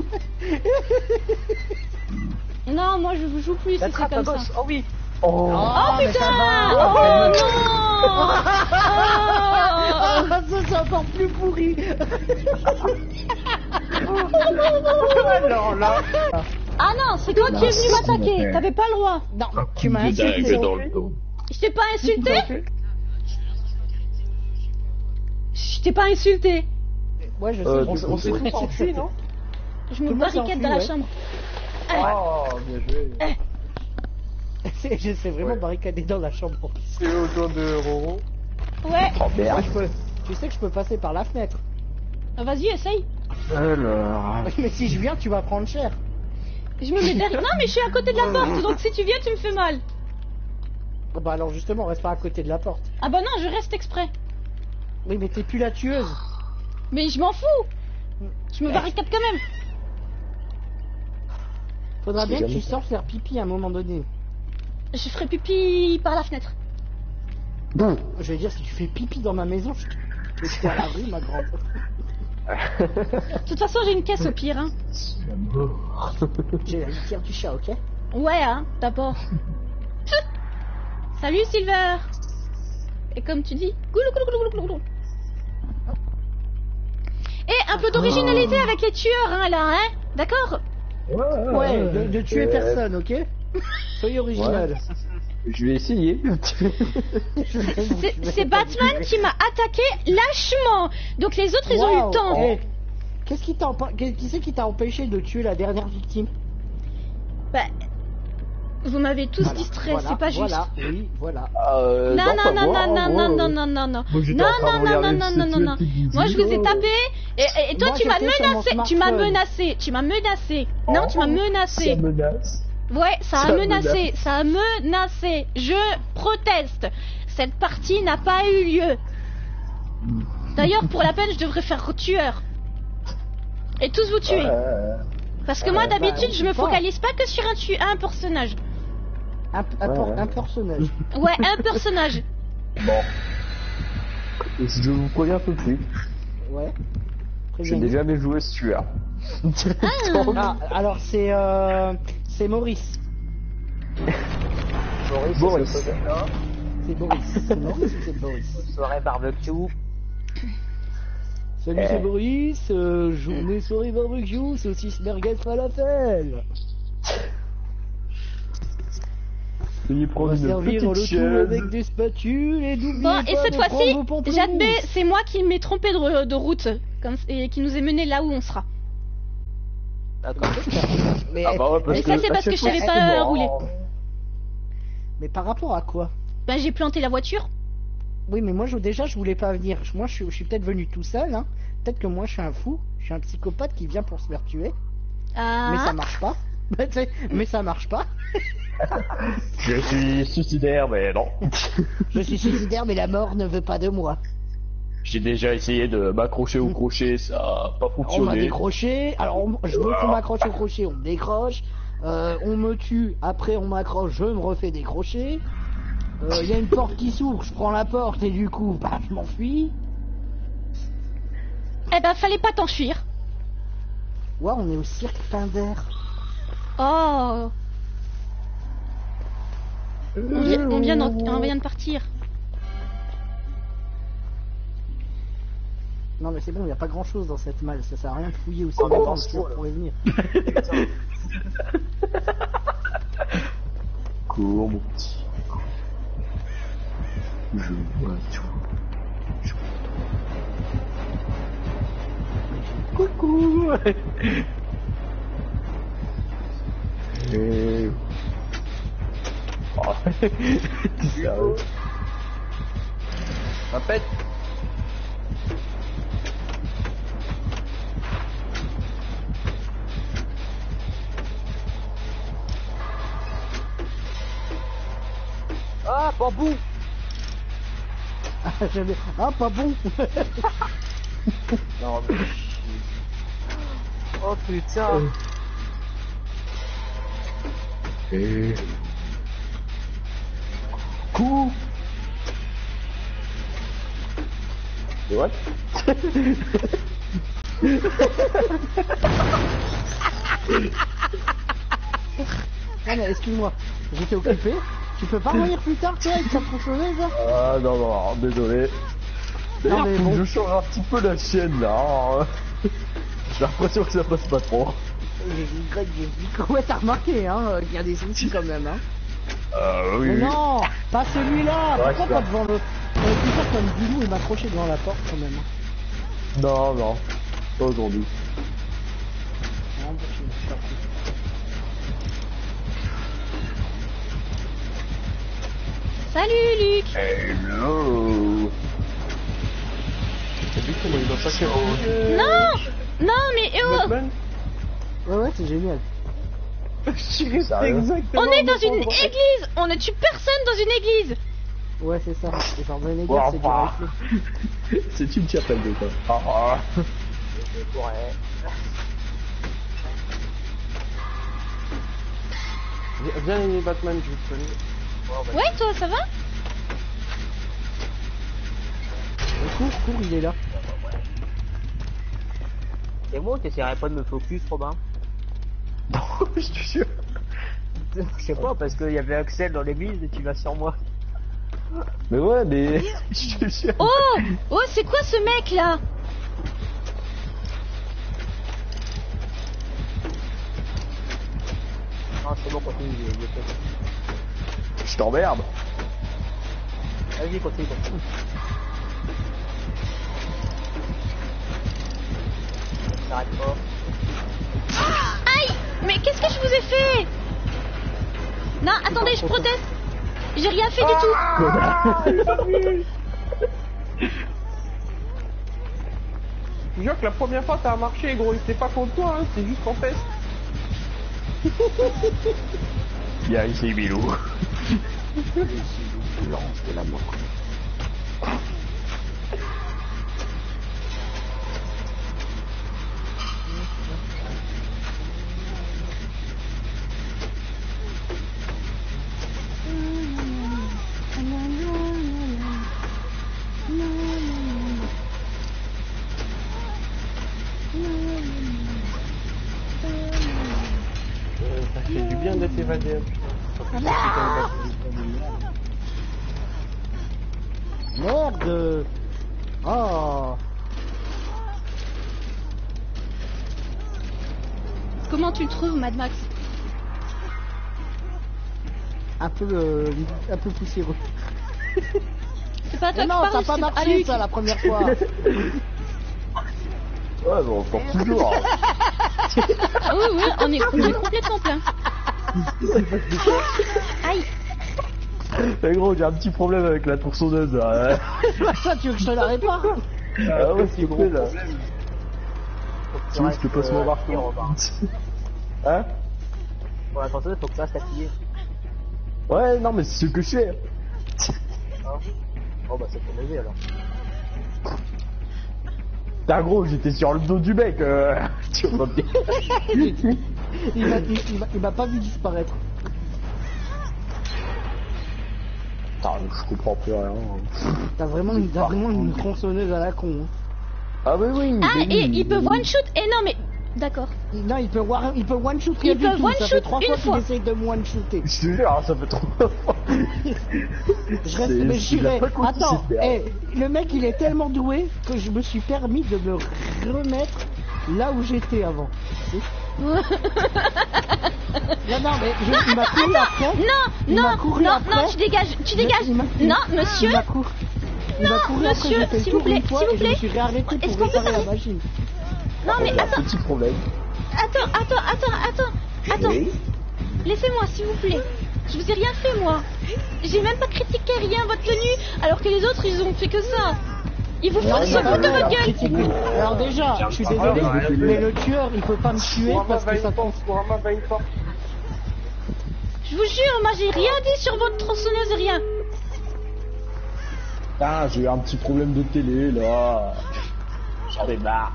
Non, moi je vous joue plus, La c'est trappe à comme ça. gauche. Oh oui. Oh, Oh mais putain! ça va. Oh non! Ah, Oh. ça c'est encore plus pourri. alors là. Ah non, c'est toi qui es venu m'attaquer. T'avais pas le droit. Non, tu m'as insulté. dans le dos. Je t'ai pas insulté? Je t'ai pas insulté. Ouais, je sais. Euh, je on sais. s- on s'est tous enfuis, non? Je me Tout le monde s'est barricade enfui, dans la ouais. chambre. Oh, bien joué. C'est- Je sais vraiment Ouais. barricadé dans la chambre. C'est autour de Roro. Ouais, Oh Moi, merde. je peux- Tu sais que je peux passer par la fenêtre. vas-y, essaye. Alors. Mais si je viens, tu vas prendre cher. Je me mets derrière. Non, mais je suis à côté de la porte, donc si tu viens, tu me fais mal. Ah bah alors justement, reste pas à côté de la porte. Ah bah non, je reste exprès. Oui, mais t'es plus la tueuse. Mais je m'en fous. Je me barricade quand même. Faudra C'est bien que jamais tu ça. sortes faire pipi à un moment donné. Je ferai pipi par la fenêtre. Bon, je vais dire, si tu fais pipi dans ma maison, je te je te à la rue, ma grande. De toute façon, j'ai une caisse au pire, hein. J'ai la litière du chat, ok? Ouais, hein, d'abord. Salut, Silver. Et comme tu dis, goulou, goulou, goulou, goulou, goulou. Et un peu d'originalité avec les tueurs, hein, là, hein. D'accord? Ouais, de, de tuer Euh, personne, ok? Soyez original. Je vais essayer. C'est c'est Batman qui m'a attaqué lâchement. Donc les autres, ils ont eu Waouh. le temps. Eh, Qu'est-ce qui t'a empa- qu'est- qui c'est qui t'a empêché de tuer la dernière victime? Bah, vous m'avez tous Voilà, distrait, voilà, c'est pas juste. Voilà, oui, voilà. Euh, Non, non, pas non, moi, non, non, hein, non, moi, non, euh, non, non, non. moi, j'étais Non, en train de non, non, regarder non, le non, non, non. C T F Moi, je vous ai vidéo. tapé. Et, et- et toi, Moi, tu m'as j'étais sur mon menacé. Tu m'as smartphone. menacé. Tu m'as menacé. Non, tu m'as Ça menacé. menace. Ouais, ça a Ça menacé. menace. Ça a menacé. Je proteste. Cette partie n'a pas eu lieu. D'ailleurs, pour la peine, je devrais faire tueur. Et tous vous tuer. Euh, Parce que moi, bah, d'habitude, je me pas. focalise pas que sur un, tu un personnage. Un, un, Ouais, por- ouais. un personnage. Ouais, un personnage. bon. Et je vous préviens tout de suite. Ouais. Je n'ai jamais joué ce tueur. Donc, Ah, alors c'est euh, c'est Maurice. Boris. Boris. c'est ce côté-là. C'est Boris. C'est Maurice ou c'est Boris? Soirée barbecue. Salut, Eh. c'est Boris. euh, journée soirée barbecue, saucisse merguez falafel. veuillez On prendre va une servir le petite tout chaise. avec des spatules et n'oubliez Bon, pas et cette de prendre fois-ci, vos pamplemousses. j'admets, c'est moi qui m'ai trompé de, de route. Comme, et qui nous est mené là où on sera. D'accord. Mais, Ah bah ouais, parce Et ça, que c'est à parce que chaque je savais fois, pas c'est bon, rouler. hein. mais par rapport à quoi? Ben, j'ai planté la voiture. Oui, mais moi je, déjà je voulais pas venir. Moi je, suis- je suis peut-être venu tout seul. Hein. Peut-être que moi je suis un fou. Je suis un psychopathe qui vient pour se faire tuer. Ah. Mais ça marche pas. Mais tu sais, mais ça marche pas. Je suis suicidaire, mais non. Je suis suicidaire, mais la mort ne veut pas de moi. J'ai déjà essayé de m'accrocher au crochet, ça a pas On m'a fonctionné. décroché. Alors on- je veux qu'on m'accroche au crochet, on me décroche. Euh, on me tue. Après on m'accroche, je me refais décrocher. Il y a une porte qui s'ouvre, je prends la porte et du coup, bah, je m'enfuis. Eh ben, fallait pas t'enfuir. Ouais, on est au cirque Pinder. Oh. On vient, on vient, d'en- on vient de partir. Non mais c'est bon, il n'y a pas grand chose dans cette malle, ça sert à rien de fouiller aussi longtemps pour prévenir. Cours, mon petit. Je vois tout. Je vois tout. Coucou. Et... Oh, T'es sérieux? Répète. Ah, bambou. Ah, j'avais- ah, pas bon. Non, mais... Oh putain. Et... Coup. Et what? Ah, mais excuse-moi, j'étais occupé. Tu peux pas revenir plus tard, toi, avec ta tronçonneuse là? Ah non, non, désolé. D'ailleurs, Non, mais faut bon. que je change un petit peu la chaîne là. J'ai l'impression que ça passe pas trop. Greg, ouais, t'as remarqué, hein, qu'il y a des soucis quand même, hein. Euh, oui, Mais oui. non, pas celui-là. Ouais, Pourquoi c'est pas ça. devant le... J'aurais pu faire comme Bilou et m'accrocher devant la porte quand même. Non, non, pas aujourd'hui. Non, bah, je me suis pas pris. Salut Luc. Hello. T'as vu comment il doit passer Non Non mais oh Batman. Ouais, ouais, c'est génial. Je suis resté Sérieux exactement. On est dans au une endroit. église. On ne tue personne dans une église. Ouais, c'est ça. Et genre, dans les Ouais, gars, c'est du enfin. rifle. C'est une chapelle de quoi. Ah, ah. Je pourrais. Viens, viens les Batman, je vais te soigner. Ouais, toi, ça va? Le cours, cours, il est là. C'est moi, t'essaierais pas de me focus, Robin? Non, je te jure. Je sais pas, parce qu'il y avait Axel dans l'église et tu vas sur moi. Mais ouais, mais je te jure. Oh Oh, c'est quoi ce mec là? Non, c'est bon, continue, il est- il est fait. Je t'emmerde. Vas-y, continue, continue. Ça s'arrête pas. Aïe! Mais qu'est-ce que je vous ai fait? Non, attendez, je proteste. J'ai rien fait du tout. Je te jure que la première fois ça a marché, gros, il était pas contre toi, hein, c'est juste en test. Viens ici, Bilou. Lance de la mort. Euh, ça fait du bien d'être évadé. hein, putain. Merde. Oh. Comment tu le trouves, Mad Max? Un peu, euh, un peu poussiéreux. C'est pas à toi Mais que non, je ça parle, a pas c'est à marché Luc. ça la première fois. Ouais, mais on sort toujours. Ah oui, oui, on est, on est complètement plein. Aïe! Mais gros, j'ai un petit problème avec la tronçonneuse là. Ça, tu veux que je te la répare? Ah ouais, c'est gros là. Faut que Tu veux que je te restes, passe mon euh, marteau, appuyé, Robin. Hein? Pour la tronçonneuse, faut que tu restes appuyé. Ouais, non, mais c'est ce que je fais. Hein. Oh bah c'est pour lever alors. T'as gros, j'étais sur le dos du mec. Euh... Tu vas pas me dire. Il m'a il, il m'a- il m'a pas vu disparaître. Putain, je comprends plus rien. T'as vraiment, une- t'as vraiment une tronçonneuse à la con. Hein. Ah oui, oui. Ah, mais et oui, il peut mais- one shoot. Et non, mais d'accord. Non, il peut, voir, il peut one shoot Il rien du peut tout. one Ça shoot fait trois une fois qu'il fois. essaye de me one shooter. Je te jure, ça fait trop. Je reste, C'est- mais c'est j'irai. la fois qu'on Attends, s'y perd. eh, le mec il est tellement doué que je me suis permis de me remettre là où j'étais avant. Non, non, mais je, il m'a couru après. Non, Il non, m'a couru non, après. non, tu dégages, tu dégages. Il m'a- il- Non, Il monsieur. m'a couru. Il m'a Non, couru après, monsieur, j'ai fait le s'il tour vous plaît, une fois s'il vous et je me plaît. suis réarrêté Est-ce pour qu'on peut réparer la parler machine. Non, mais Il y a un attends, petit problème. attends, attends, attends, attends, attends. Oui. Laissez-moi, s'il vous plaît. Je vous ai rien fait, moi. J'ai même pas critiqué rien, votre tenue, alors que les autres, ils ont fait que ça. Ils vous foutent, ils se foutent de votre gueule. Critiquer. Alors déjà, je suis désolé, mais le tueur, il peut pas me tuer parce que ça tombe. Je vous jure, moi j'ai rien dit sur votre tronçonneuse, rien. Ah, j'ai eu un petit problème de télé, là. J'en ai marre.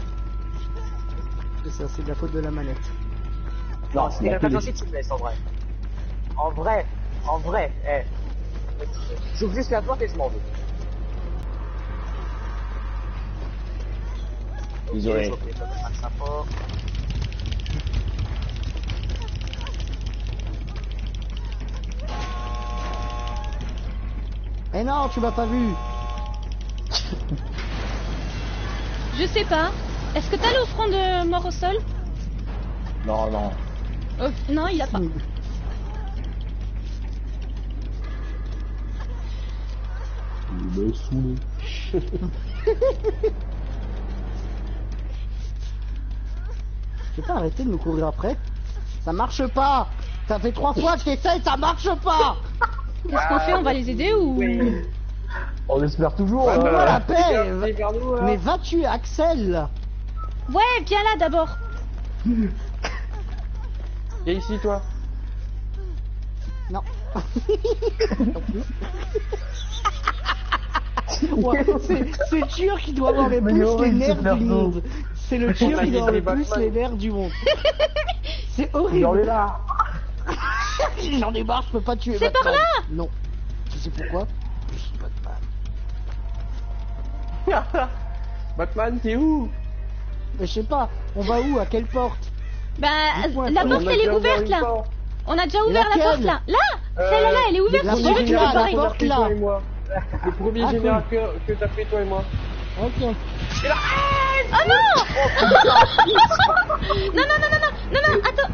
Ça, c'est de la faute de la manette. Non, c'est la façon si tu me laisses en vrai. En vrai, en vrai, eh. J'ouvre juste la porte et je m'en veux. Désolé. Eh non, tu m'as pas vu. Je sais pas. Est-ce que t'as l'offrand de mort au sol? Non, non. Oh, non, il a pas. Il est saoulé. Tu peux pas arrêter de me courir après? Ça marche pas. Ça fait trois fois que t'essayes, ça marche pas. Qu'est-ce qu'on fait? On va les aider ou... On espère toujours. C'est euh, moi la paix. Viens vers nous, là. Mais va tuer Axel là. Ouais, viens là d'abord. Viens ici, toi. Non. Ouais, c'est c'est le tueur qui doit avoir les Mais plus non, les il nerfs sait faire du tout. monde. C'est le tueur qui doit avoir les Batman. plus les nerfs du monde. C'est J'en ai horrible. là. J'en ai marre, je peux pas tuer C'est par Batman. là. Non. Tu sais pourquoi? Je suis Batman. Batman, t'es où? Mais je sais pas, on va où? À quelle porte? Bah, Dites-moi, la on porte a elle est déjà ouverte ouvert là. une porte. On a déjà ouvert la Laquelle porte là. Là, Euh, celle-là, elle est ouverte. la Si tu porte veux, tu là, peux la pareil. porte. Fait là. toi et moi. Le premier Ah, générateur que t'as fait toi et moi. Ok. Oh non. Non, non, non, non, non, non, non, attends.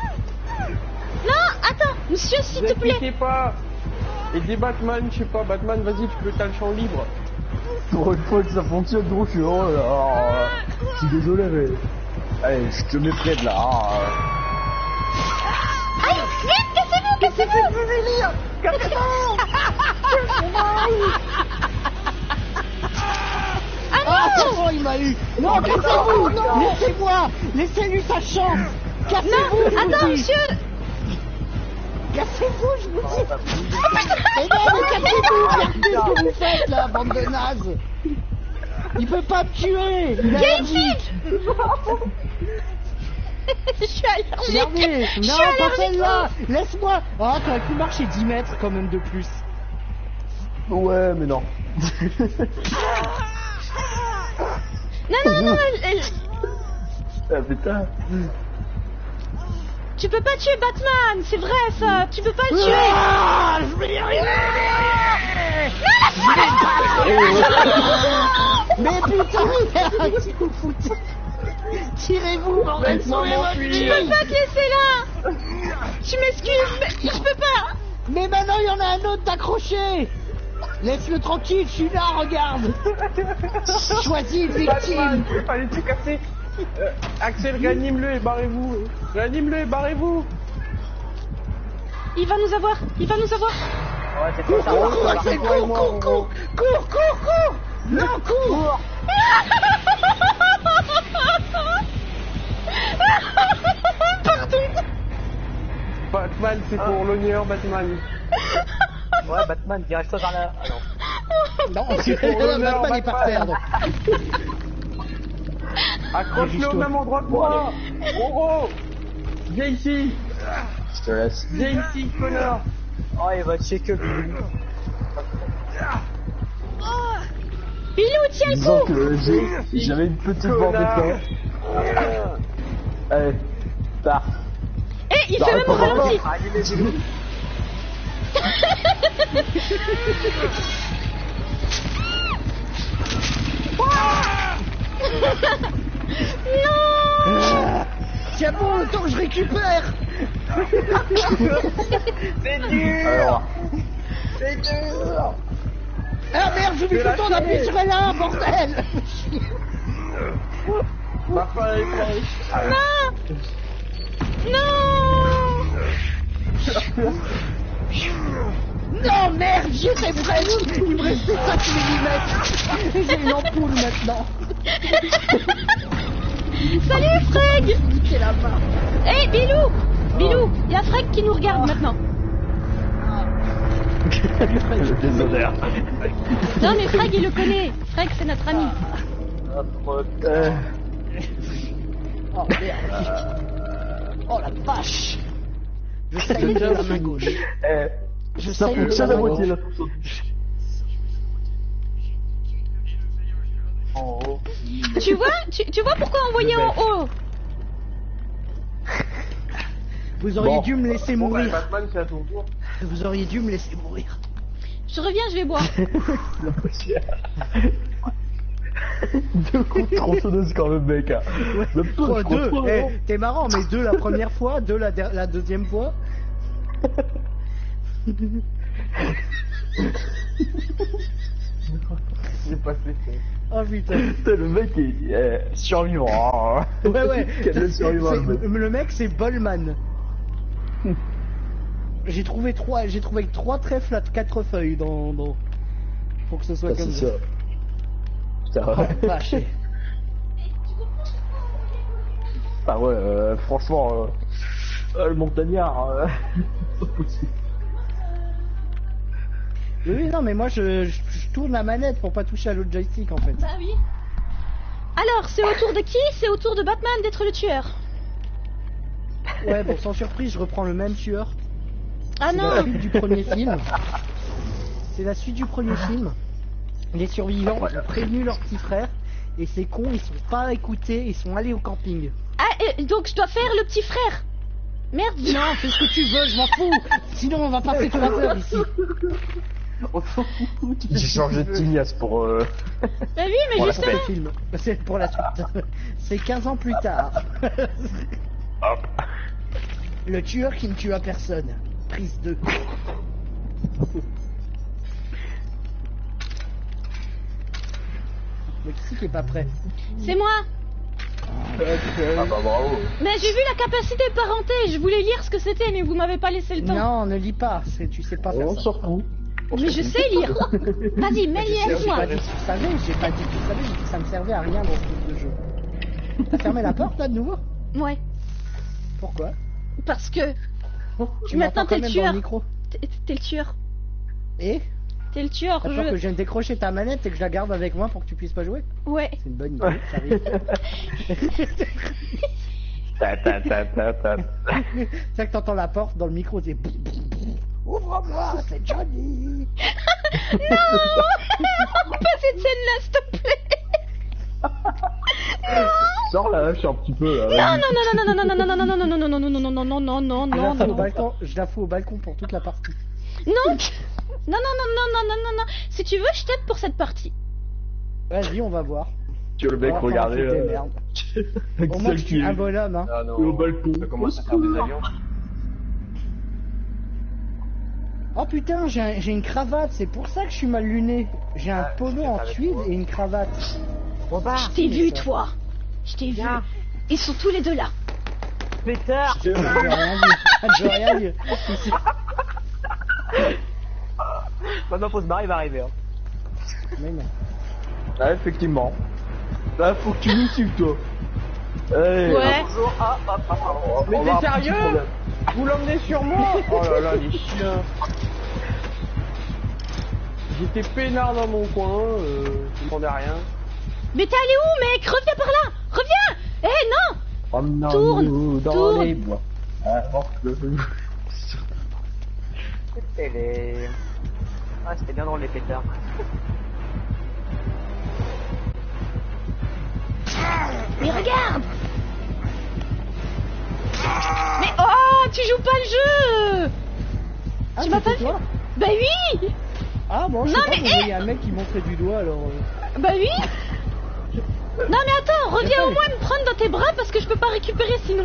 Non, attends, monsieur, s'il te plaît. N'inquiétez pas. Et des Batman, je sais pas, Batman, vas-y, tu peux, t'as le champ libre. Pour une fois que ça fonctionne, gros, je suis heureux là. Ah, je suis désolé, mais. Allez, je te mets près de là. Ah, Aïe, vite, cassez-vous, cassez-vous. Ah Ah, c'est non. bon, il m'a eu. Non, cassez-vous. Laissez-moi. Laissez-lui sa chance. Cassez-vous, je vous Attends, dis. monsieur. Cassez-vous, je vous dis. Et non, mais cassez-vous. Regardez ce que vous faites là, bande de nazes. Il peut pas me tuer. Il est Viens allergique. ici. Je suis allergique. Regardez. Je Non, suis pas allergique. celle-là. Laisse-moi. Ah, t'aurais pu marcher dix mètres quand même de plus. ouais, mais non. Non, non, non, elle- elle- Ah putain. tu peux pas tuer Batman, c'est vrai ça, tu peux pas le tuer. Ah, je vais y arriver. Mais putain, qu'est-ce que vous foutez? Tirez-vous, bordel, sauvez-moi de Je lui. peux pas te laisser là. Tu m'excuses, mais je peux pas. Mais maintenant, il y en a un autre d'accroché. Laisse-le tranquille, je suis là, regarde. Choisis une Batman, victime. fallait tout casser. Euh, Axel, réanime-le et barrez-vous. Réanime-le et barrez-vous. Il va nous avoir, il va nous avoir. Ouais, c'est Cours, ça. cours, roule, cours, ça Axel, va. cours, cours, cours, cours, cours, cours. Non, cours. Pardon. Batman, c'est pour l'honneur, Batman. Ouais, Batman, dirige-toi vers là. Ah non. Non, C'est pour l'honneur, Batman est par terre. donc. Accroche-le au même endroit que moi. Gros, viens ici. Je te laisse. Viens ici, connard. Oh, il va te checker lui. Bilou, tiens le Disons coup. que j'ai- j'avais une petite bande de temps. Allez, pars. Eh, il Bah, fait même au attends, ralenti. Allez, les yeux. Non. Tiens bon, le temps que je récupère. C'est dur. Alors, C'est dur. Ah merde, j'ai mis tout le temps d'appuyer sur L un, bordel. Ma femme est Non. Non. Non, merde, j'étais presque. Il me restait cinq millimètres. Et j'ai une ampoule maintenant. Salut Freg. Niquer la main. Hé, hey, Bilou Bilou, il y a Freg qui nous regarde maintenant. Désolé. Non mais Freg il le connaît. Freg c'est notre ami. Euh, Oh merde. Oh la vache. Je saigne de la main gauche. eh, Je ça saigne de fonctionne la à main moitié gauche. là. En haut. Tu vois tu, tu vois pourquoi on voyait en haut? Vous auriez Bon. dû me laisser Bon, bah, mourir. Batman, c'est à ton tour. Vous auriez dû me laisser mourir. Je reviens, je vais boire. La poussière. Deux coups de tronçonneuse quand même, mec. Hein. Même toi, Oh, je crois deux. pas, Eh, non t'es marrant, mais deux la première fois, deux la, der- la deuxième fois. J'ai pas fait. Oh putain. Putain, le mec est, est survivant. Hein. Ouais, ouais. Quel survivant, C'est- le mec. le mec, c'est Bolman. J'ai trouvé trois, j'ai trouvé trois trèfles à quatre feuilles dans, dans... pour que ce soit Ah, comme c'est ça. ça. Putain, Oh, ouais. la vache. Ah ouais, euh, franchement, euh, euh, le montagnard, euh, pas possible. Oui, oui, non, mais moi je, je, je tourne la manette pour pas toucher à l'autre joystick en fait. Bah oui. Alors, c'est au tour de qui? C'est au tour de Batman d'être le tueur. Ouais, bon, sans surprise, je reprends le même tueur. Ah C'est non. la suite du premier film. C'est la suite du premier film. Les survivants ont prévenu leur petit frère et ces cons, ils sont pas écoutés, ils sont allés au camping. Ah, et donc je dois faire le petit frère. Merde. Non, fais ce que tu veux, je m'en fous. Sinon, on va passer trois heures ici. On s'en fout. J'ai changé de tignasse pour... Euh... Bah oui, mais Pour la C'est le justement. film. C'est pour la suite. C'est quinze ans plus tard. Hop. Le tueur qui ne tua personne. Prise deux. Mais qui c'est qui est pas prêt? C'est moi. Ah bah bravo. Mais j'ai vu la capacité de parenté. Je voulais lire ce que c'était, mais vous m'avez pas laissé le temps. Non, ne lis pas. c'est- Tu sais pas faire On ça. s'en fout. Mais je sais lire. Vas-y, mets-les J'ai avec moi. pas dit que tu savais, j'ai pas dit que tu savais, j'ai dit que ça me servait à rien dans ce type de jeu. T'as fermé la porte là de nouveau? Ouais. Pourquoi? Parce que Tu Maintenant, m'entends t'es quand le même dans tueur. le micro. t'es t'es le tueur. Et T'es le tueur. t'as peur que Je... je vienne décrocher ta manette et que je la garde avec moi pour que tu puisses pas jouer? Ouais. C'est une bonne idée, ça arrive. Ta ta ta ta ta. C'est ça que t'entends la porte dans le micro, c'est... Ouvre-moi, c'est Johnny. Non. Pas cette scène-là, s'il te plaît. Sors la hache un petit peu là. Non, non, non, non, non, non, non, non, non, non, non, non, non, non, non, non, non, non, Je la non, fous au non. balcon, je la fous au balcon pour toute la partie. Non. Non, non, non, non, non, non, non, non. Si tu veux, je t'aide pour cette partie. Vas-y, on va voir. Tu vois le mec On va voir regarder comment tu te euh, démerdes. avec Au moins, je celle qui suis un est bonhomme, hein. Ah non. au balcon. Ça commence à faire des avions. Oh putain, j'ai un- j'ai une cravate, c'est pour ça que je suis mal luné. J'ai un Ah, polo je en fais ça avec tweed toi. et une cravate. Je t'ai vu, toi. Je t'ai vu. Viens. Ils sont tous les deux là. Peter. Je veux rien dire. Je veux rien dire. Maintenant, faut se barrer, il va arriver. Hein. Mais non. Ah, effectivement. Là, faut que tu nous suives, toi. Hey, Ouais. Bonjour. Ah, ah, ah, ah. Mais on t'es va avoir un petit sérieux? problème. Vous l'emmenez sur moi? Oh là là, les chiens. J'étais peinard dans mon coin, euh, je demandais rien. Mais t'es allé où, mec? Reviens par là. Reviens. Eh non. Promenons-nous dans tourne. les bois. Ah, porte le C'était les... Ah, c'était bien drôle les pétards. Mais regarde. Mais oh, tu joues pas le jeu. Ah, Tu m'as c'était pas vu? toi? Bah oui. Ah bon, je Non, sais pas, mais mais hé il y a un mec qui montrait du doigt alors... euh, Bah oui. Non mais attends, reviens pas au vu. moins me prendre dans tes bras parce que je peux pas récupérer sinon.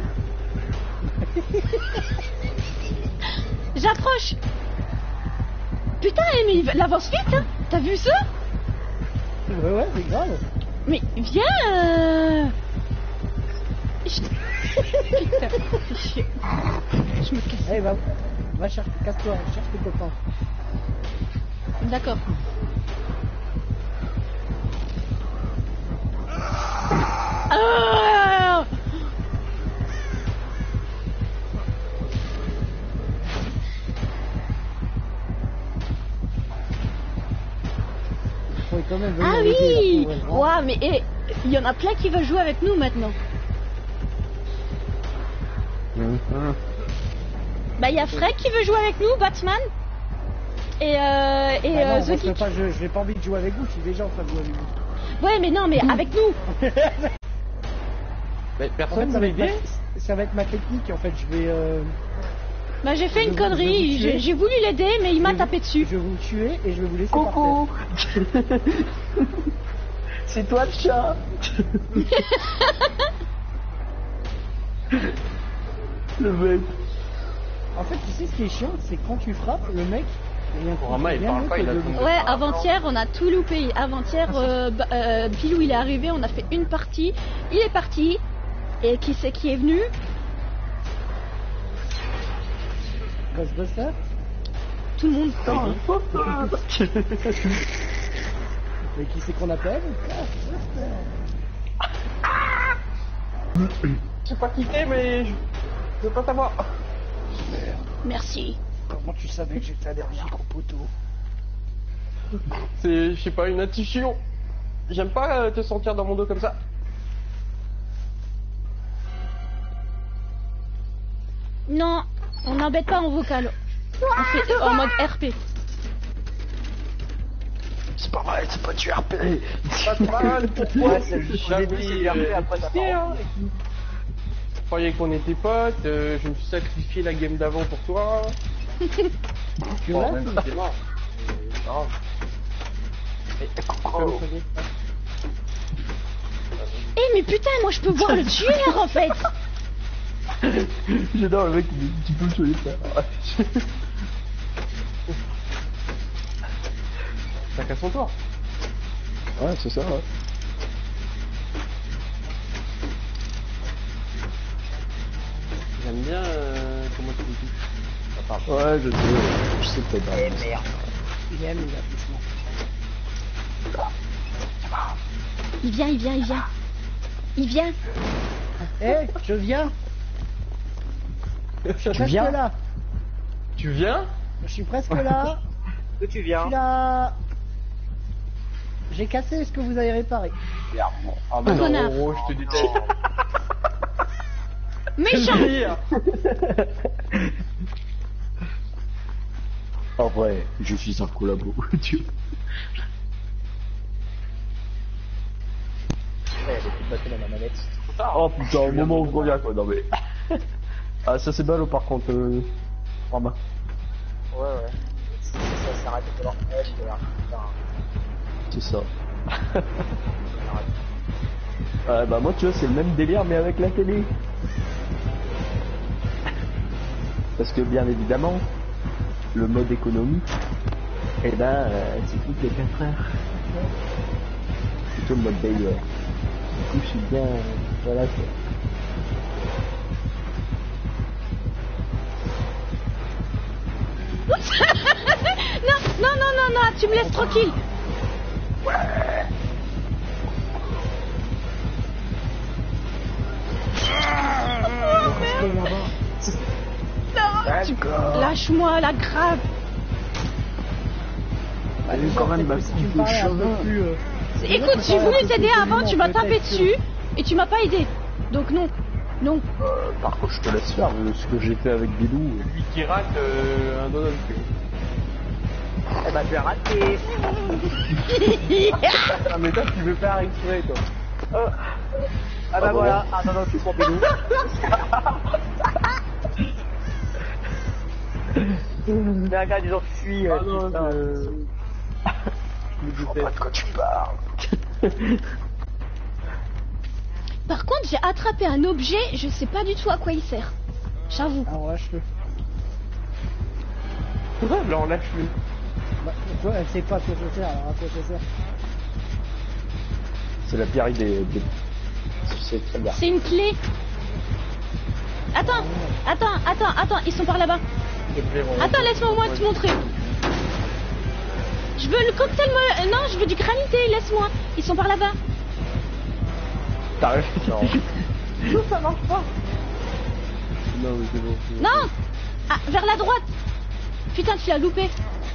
J'approche. Putain, eh, mais il avance vite, hein. T'as vu ça? Ouais, ouais, c'est grave. Mais viens. euh. Je... Putain, fais chier. Je me casse. Eh, va, Va chercher, casse-toi, cherche tes copains. D'accord. Ah Faut quand même venir Ah l'aider, oui. la pauvre, Ouah, mais eh, il y en a plein qui veulent jouer avec nous maintenant. Mhm. Bah il y a Fred qui veut jouer avec nous, Batman. Et euh, et Bah euh, non, The moi, je Geek. peux pas, je, j'ai pas envie de jouer avec vous, je suis déjà en train de jouer avec vous. Ouais mais non mais avec nous. Mais En personne fait, ça ne va, être l'aider. ma... ça va être ma technique, en fait, je vais... Euh... Bah j'ai fait Je une vais vous- je vais connerie, vous tuer. j'ai j'ai voulu l'aider mais il je m'a vais tapé vous- dessus. Je vais vous tuer et je vais vous laisser Coucou. C'est toi le chat. Le mec. par terre. En fait, tu sais ce qui est chiant, c'est que quand tu frappes, le mec... Il y a un Pour un mât, il rien parle mieux pas, que il a de- ton- Ouais, avant-hier, on a tout loupé. Avant-hier, euh, bah, euh, Pilou, il est arrivé, on a fait une partie. Il est parti. Et qui c'est qui est venu? Ghostbuster. Tout le monde. Mais qui c'est qu'on appelle? J'ai pas quitté, mais je je veux pas savoir. Merci. Comment tu savais que j'étais allergique au poteau? C'est, je sais pas, une intuition. J'aime pas euh, te sentir dans mon dos comme ça. Non, on n'embête pas en vocal. On fait en mode R P. C'est pas vrai, c'est pas du R P. Pas de mal, pourquoi Ouais, c'est juste au début, c'est bien fait, après, t'as pas hein. Je croyais qu'on était potes, euh, je me suis sacrifié la game d'avant pour toi. Tu Bon, vois? même si c'est mort. C'est grave. Et, comme ça dit. Eh mais putain, moi je peux voir le tueur en fait. J'adore le mec qui dit tu peux le choisir ça. Chacun son tour. Ouais, c'est ça, ouais. J'aime bien euh, comment tu le dis. Ah, pardon. Ouais, je sais, je sais que t'es Eh pas. merde. Il aime les applaudissements. Il vient, il vient, il vient. Il vient. Eh, je viens. Je suis presque viens là. Tu viens? Je suis presque là. D'où tu Je viens? suis là. J'ai cassé ce que vous avez réparé. Ah bah non, Connard. oh, je te déteste. Méchant. En vrai, je suis un collabo. Tu- Ouais, j'ai plus de batterie dans ma manette. Oh putain, au moment où je reviens quoi, non mais. Ah, ça c'est ballot par contre, euh. Romain. Ouais, ouais. Ça, ça s'arrête de leur H, de leur putain. C'est ça. Ouais, bah moi tu vois, c'est le même délire mais avec la télé. Parce que bien évidemment, le mode économie, eh ben, euh, c'est toutes les quatre heures. Plutôt le mode day. Ouais. Du coup, je suis bien. euh, voilà quoi. Non, non, non, non, non, tu me laisses tranquille. Non, lâche-moi la grave. Allez, quand même, bah, si tu me le parlais un peu cheveu. plus... euh, Écoute, j'ai voulu t'aider avant, tu m'as tapé dessus et tu m'as pas aidé. Donc non, non. Euh, par contre, je te laisse faire euh, ce que j'ai fait avec Bilou. euh. Lui qui rate euh, un doigt dans le cul. Eh bah, tu as raté. Ah mais toi tu veux faire exprès toi. Oh. Ah bah bon. voilà. Ah non, non, je suis pour Bélou. Mais un gars, disons, fuis. Ah non, putain. je... Je vois pas de quoi tu parles. Par contre, j'ai attrapé un objet, je sais pas du tout à quoi il sert. J'avoue. Alors lâche-le. Là on lâche lui. Bah, pourquoi elle sait pas à quoi ça sert, alors à quoi ça sert? C'est la pire idée. Des... C'est très bien. C'est une clé. Attends, attends, attends, attends, ils sont par là-bas. Attends, laisse-moi au moins te montrer. Je veux le cocktail, moi. Non, je veux du granité, laisse-moi. Ils sont par là-bas. T'arrives? Non, ça marche pas. Non, mais c'est bon. c'est bon. Non. Ah, vers la droite. Putain, tu l'as loupé.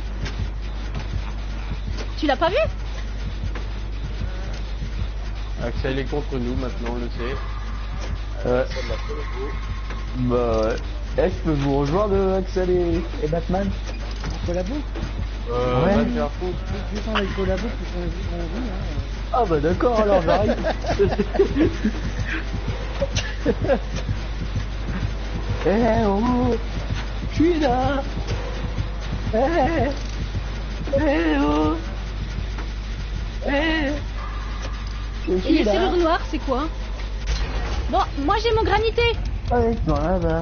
Tu l'as pas vu? Axel est contre nous maintenant, on le sait. Euh... Bah ouais. Eh, je peux vous rejoindre, Axel et, et Batman? En collabo? Euh, Ouais. va te faire foutre. Plus on est collabo, plus on est on vit, hein. Ah bah d'accord, alors j'arrive. Eh oh, je suis là. Eh, eh oh, eh, je Et suis les là. serrures noires, c'est quoi? Bon, moi j'ai mon granité. Avec toi là-bas.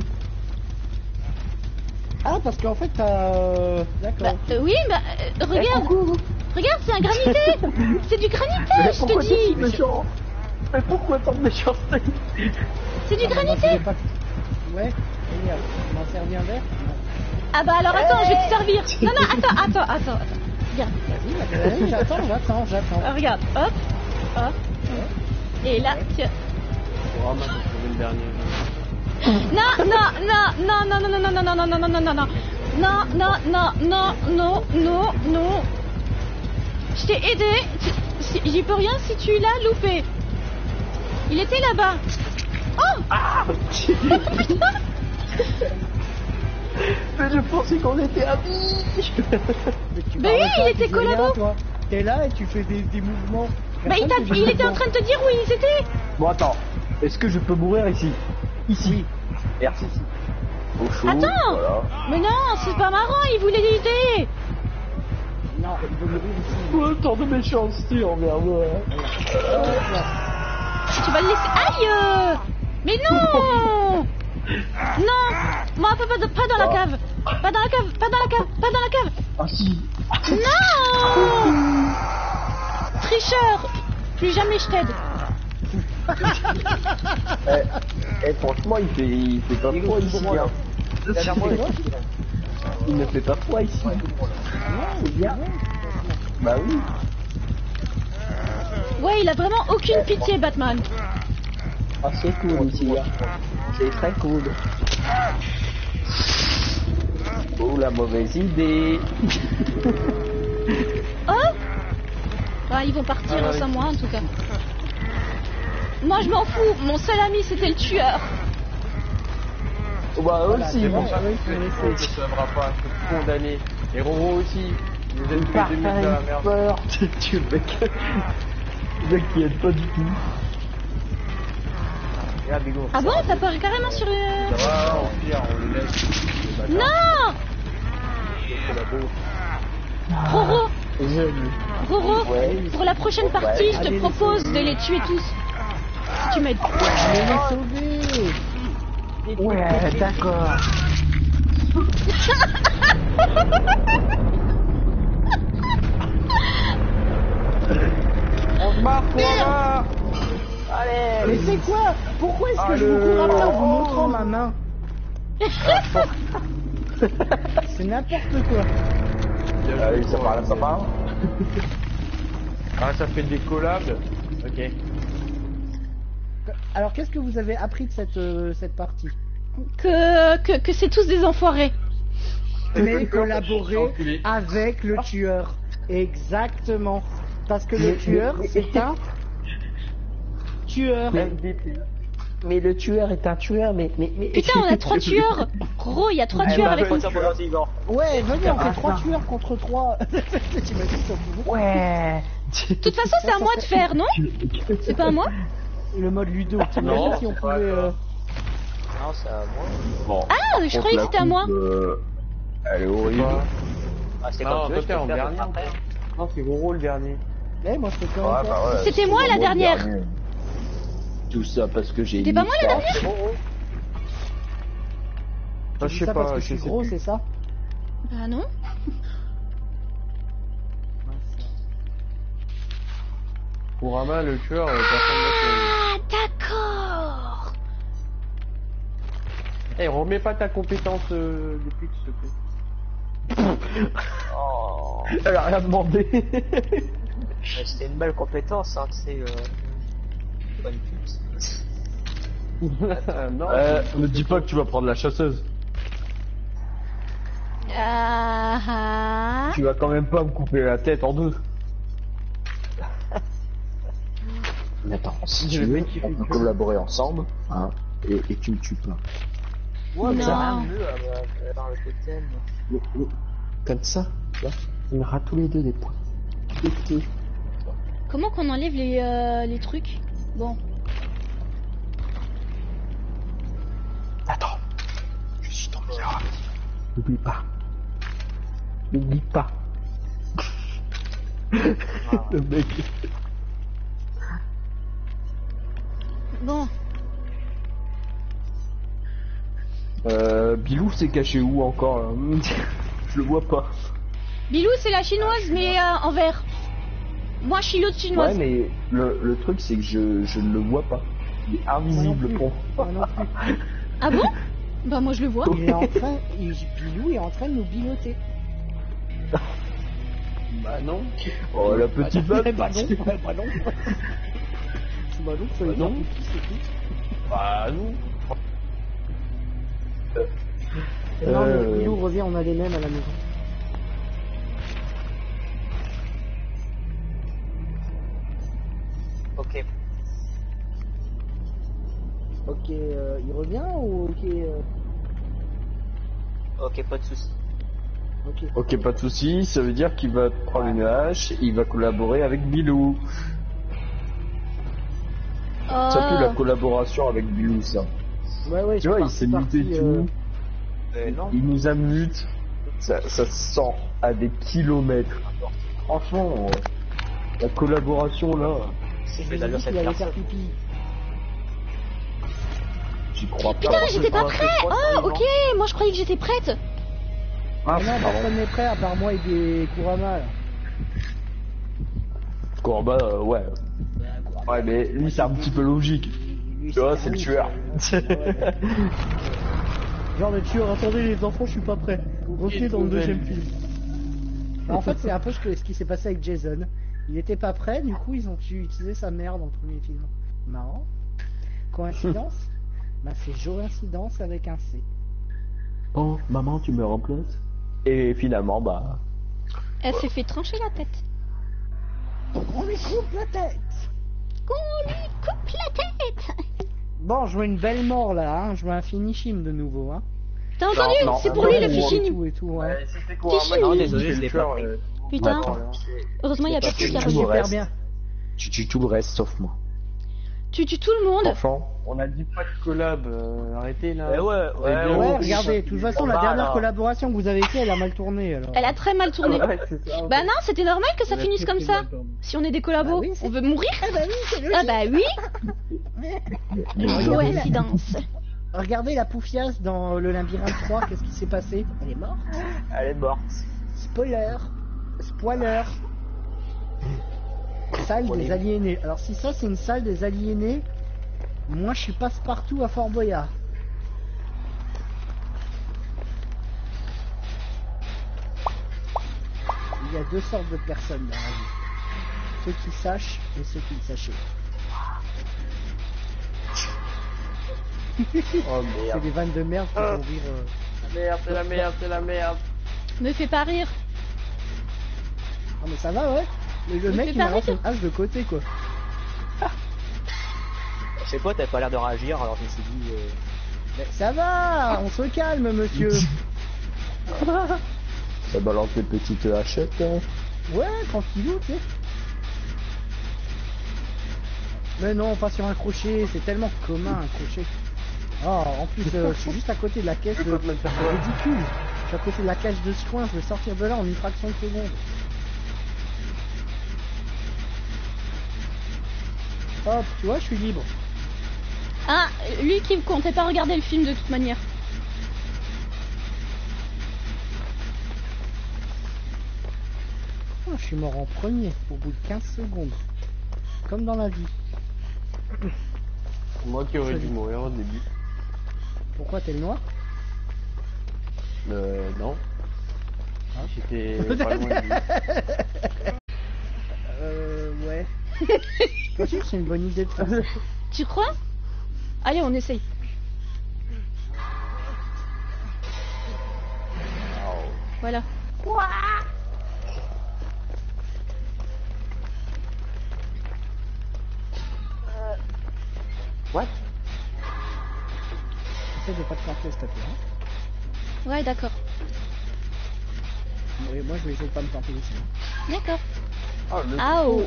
Ah, parce qu'en fait, t'as... euh, Bah, D'accord. euh, oui, bah, euh, regarde. Regarde, c'est un granité. C'est du granité, Mais je pourquoi te t'es si dis. méchant? Mais pourquoi tant de méchanceté? C'est du Ah, moi, je granité. voulais pas- Ouais, regarde, on m'en servi un verre. Ah bah alors attends, je vais te servir. Non, non, attends, attends, attends, attends. Regarde, Vas-y, vas-y, j'attends, j'attends, j'attends. Euh, regarde, hop, hop. Et là, tiens. Pour Rama, t'as trouvé le dernier. Non, non, non, non, non, non, non, non, non, non, non, non, non, non, non. Non, non, non, non, non, non, non. Je t'ai aidé. Tu- si- J'y peux rien si tu l'as loupé. Il était là-bas. Oh Ah putain. Mais je pensais qu'on était amis. Mais, tu Mais parles oui, pas, il tu était fais rien, collabo. toi. T'es là et tu fais des, des mouvements. Bah il, t'a- Personne fait des il était en mouvements. train de te dire où ils étaient. Bon attends, est-ce que je peux mourir ici? Ici. Oui. Merci. Au chaud. Attends. Voilà. Mais non, c'est pas marrant, il voulait l'aider. Non, il veut mourir ici. Oh, tant de méchanceté envers moi. Tu vas le laisser. Aïe euh. Mais non. Non. Moi, pas, pas, pas dans la cave. Pas dans la cave, pas dans la cave, pas dans la cave. Ah si. Non. Tricheur. Plus jamais je t'aide. Eh, eh, franchement, il fait, il fait pas froid ici. Hein. Derrière moi, Il ne fait pas froid ici. Non, C'est bien. Bah oui. Ouais, il a vraiment aucune pitié, Batman. Ah c'est cool ici. Hein. C'est très cool. Oh la mauvaise idée. Oh. Bah, ils vont partir Ah, sans oui. moi, en tout cas. Moi, je m'en fous. Mon seul ami, c'était le tueur. Oh, bah Voilà, aussi. c'est bon. bon, oui, il faut On ne laisser. sauvera pas, c'est condamné. Et Roro aussi. Vous êtes Une tous part les deux mis dans la merde. peur. Tu le mec. Le mec qui aide pas du tout. regarde, Bigo. Ah bon, ça part carrément sur le... Ça va, au pire, on le laisse. Le bâtard, Non. le collabo. Roro, J'aime. Roro, Ouais. pour la prochaine partie, je allez, te les propose de les tuer tous. Si tu m'aides. Je l'ai sauvé. Ouais, d'accord. On se barre, quoi. Allez, Mais c'est quoi? Pourquoi est-ce que je vous cours après en vous montrant ma main? C'est n'importe quoi. Allez, ça parle, ça parle. Ah, ça fait des collabs. Ok. Alors qu'est-ce que vous avez appris de cette, euh, cette partie? Que, que, que c'est tous des enfoirés. Mais collaborer Enculé. avec le tueur. Exactement. Parce que le Mais- tueur, mais- c'est un tueur. Mais, mais le tueur est un tueur, mais... mais, mais... Putain, on a trois tueurs. Gros, il y a trois Eh tueurs ben, avec fais nous. ça pour lancer Igor. Ouais, venez, on fait Ah, trois ça. tueurs contre trois. T'imagines si on pouvait- Ouais. De toute façon, c'est à moi de faire, non? C'est pas à moi? Le mode Ludo. Non, T'imagines si on c'est pouvait... pas euh, Non, c'est à moi. Bon. Ah, je croyais que c'était à moi. Euh, elle est horrible. Ah, c'est Non, comme tu veux, toi je t'es peux en le faire dernier. après. Non, c'est Roro le dernier. Eh, moi je fais quand Ouais, même bah ouais, C'était c'est moi, la le dernière. dernier. Tout ça parce que j'ai C'était une pas moi, la histoire. C'est bon, oh. Ah, je sais ça pas, parce que je je suis sais gros, plus. c'est ça? Bah non. Pour Rama, le tueur, euh, personne ne l'a Ah, d'accord. Eh, remets pas ta compétence euh, de pute, s'il te plaît. Oh, Elle a rien demandé. mais c'était une belle compétence, hein, tu sais. Euh... Pas une pute. non. Euh, me dis pas que tu vas prendre la chasseuse. Ah ah. Tu vas quand même pas me couper la tête en deux. Mais attends, si tu Le veux, mec qui on fait peut que- collaborer ensemble, hein, et, et tu me tues pas. Ouais, mais ça Non. a rien de mieux euh, dans le totem. Mais- mais, comme ça, tu vois, on aura tous les deux des points. Ok. Comment qu'on enlève les, euh, les trucs? Bon. Attends, je suis ton meilleur ami. N'oublie pas. N'oublie pas. Ah. Le mec. Bon. Euh, Bilou s'est caché où encore là? Je le vois pas. Bilou, c'est la chinoise, mais euh, en vert. Moi, je suis l'autre Ouais, chinoise. mais le, le truc c'est que je, je ne le vois pas. Il est invisible Moi non pour plus. moi. Moi non plus. Ah bon? Bah, moi, je le vois. Il est en train, il, Bilou est en train de nous biloter. Bah non. Oh la petite bah, balle. bah non, bah, bah non. Bah non, soyez Bah non. pas petits, c'est tout. Bah non. Non, mais Euh. Bilou revient, on a les mêmes à la maison. Ok. Ok, euh, il revient ou ok euh, Ok, pas de soucis. ok. Ok, pas de soucis, ça veut dire qu'il va prendre une hache, il va collaborer avec Bilou. Ça pue la Oh. collaboration avec Bilou, ça. Ouais, ouais, Tu vois, il je suis s'est parti, muté et euh, tout. Euh, non. Il nous a mute. Ça, ça se sent à des kilomètres. Franchement, euh, la collaboration là, Si je je vais vous ai d'aller dit cette qu'il allait faire personne. pipi. j'y crois pas. Putain, j'étais pas Oh, c'est prêt. trop Oh, sérieusement. ok. Moi, je croyais que j'étais prête. Ah, non, pardon. personne n'est prêt à part moi et des Kurama là. Corba, euh, ouais. Ouais, mais lui, c'est un petit peu logique. Lui, Tu vois, un c'est le ouf, tueur. euh, ouais. Genre le tueur, attendez les enfants, je suis pas prêt. Revenez dans le deuxième film. En fait, c'est un peu ce, que- ce qui s'est passé avec Jason. Il était pas prêt, du coup, ils ont utilisé sa mère dans le premier film. Marrant. Coïncidence? Bah, c'est Joïncidence avec un C. Oh, maman, tu me remplaces? Et finalement, bah. Elle s'est fait trancher la tête. On lui coupe la tête! Qu'on lui coupe la tête. Bon, je veux une belle mort là, hein. Je veux un finishim de nouveau, hein. T'as entendu? non, C'est pour non, lui le non, Et fichini. tout et tout, hein. si c'était Kishi. Non, désolé, c'est je le l'ai tueur, pas pris. euh, Putain. Attends. Heureusement, il y a Pas personne qui a fait reçu. tout super reste. bien. Tu tues tout le reste sauf moi. Tu tues tout le monde. Enfant. On a dit pas de collab, euh, arrêtez là. Eh ouais, ouais, Eh ouais, bien, Ouais, oui. regardez, de toute façon, la Bah, dernière alors. collaboration que vous avez fait, elle a mal tourné alors. Elle a très mal tourné. Ouais, c'est ça. Bah non, c'était normal que ça Elle a finisse très, comme très ça. mal tourné. Si on est des collabos, Bah oui, c'est- on veut mourir. Ah bah oui, c'est Ah logique. bah oui. Coïncidence. Regardez la poufiasse dans le labyrinthe trois, qu'est-ce qui s'est passé? Elle est morte. Elle est morte. Spoiler. Spoiler. Salle des aliénés. Alors si ça c'est une salle des aliénés, moi je suis passe-partout à Fort Boyard. Il y a deux sortes de personnes dans la vie. Ceux qui sachent et ceux qui ne sachent pas. Oh C'est merde. des vannes de merde qui font rire. euh. La merde, c'est la merde, c'est la merde. Me fais pas rire. Ah mais ça va ouais. Mais le Mais mec c'est il m'a pareil. lancé une hache de côté quoi. Je sais pas, t'avais pas l'air de réagir, alors je me suis dit. Euh... Mais ça va, on se calme monsieur. Ça balance les petites hachettes. Hein. Ouais, tranquillou, tu sais. Mais non, pas sur un crochet, c'est tellement commun un crochet. Oh, en plus, euh, je suis juste à côté de la caisse Je de... peux te mettre sur toi. Ridicule. Je suis à côté de la cage de soins, je vais sortir de là en une fraction de seconde. Hop, tu vois, je suis libre. Ah, lui qui comptait pas regarder le film de toute manière. Oh, je suis mort en premier, au bout de quinze secondes. Comme dans la vie. Moi qui aurais dû mourir au début. Pourquoi t'es le noir? Euh, non. Ah. J'étais pas loin du... Euh, ouais. Pas sûr que c'est une bonne idée de faire ça. Tu crois? Allez, on essaye. Voilà. What? Essaye de pas te planter, s'il te plaît. Hein. Ouais, d'accord. Oui, moi, je vais essayer de pas me planter ici. Hein. D'accord. Oh, le... Ah oh.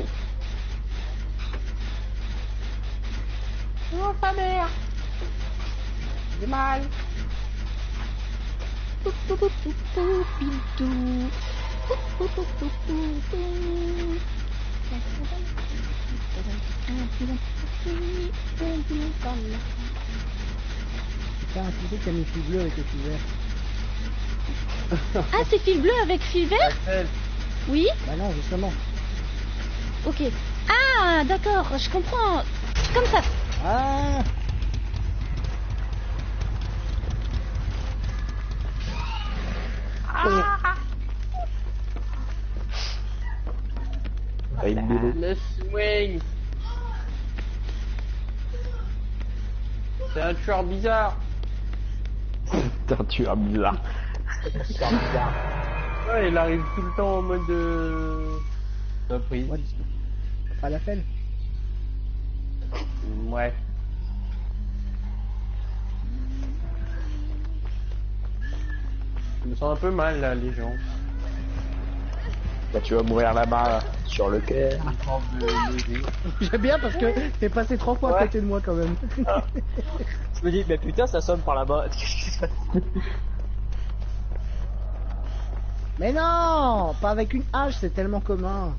Oh, ta mère! J'ai mal! Pou, pou, pou, pou, pou, pintou. Pou, pou, pou, pou, pou, pou. Tiens, tu sais qu'il y a mes fils bleus avec les fils verts. Ah, c'est fil bleu avec fil vert? Axel, Oui. Bah non, justement. Ok. Ah, d'accord, je comprends. Comme ça. Ah. Ah, une boulot. le swing. C'est un tueur bizarre. Putain, tu es bizarre. C'est bizarre. Ouais, il arrive tout le temps en mode euh... surprise. What? Pas la peine. Ouais. Je me sens un peu mal là, les gens. Bah, tu vas mourir là-bas, là, sur le cœur. J'aime bien parce que t'es passé trois fois à Ouais. côté de moi quand même. Je me dis, mais putain, ça sonne par là-bas. Qu'est-ce qui se passe? Mais non, pas avec une hache, c'est tellement commun.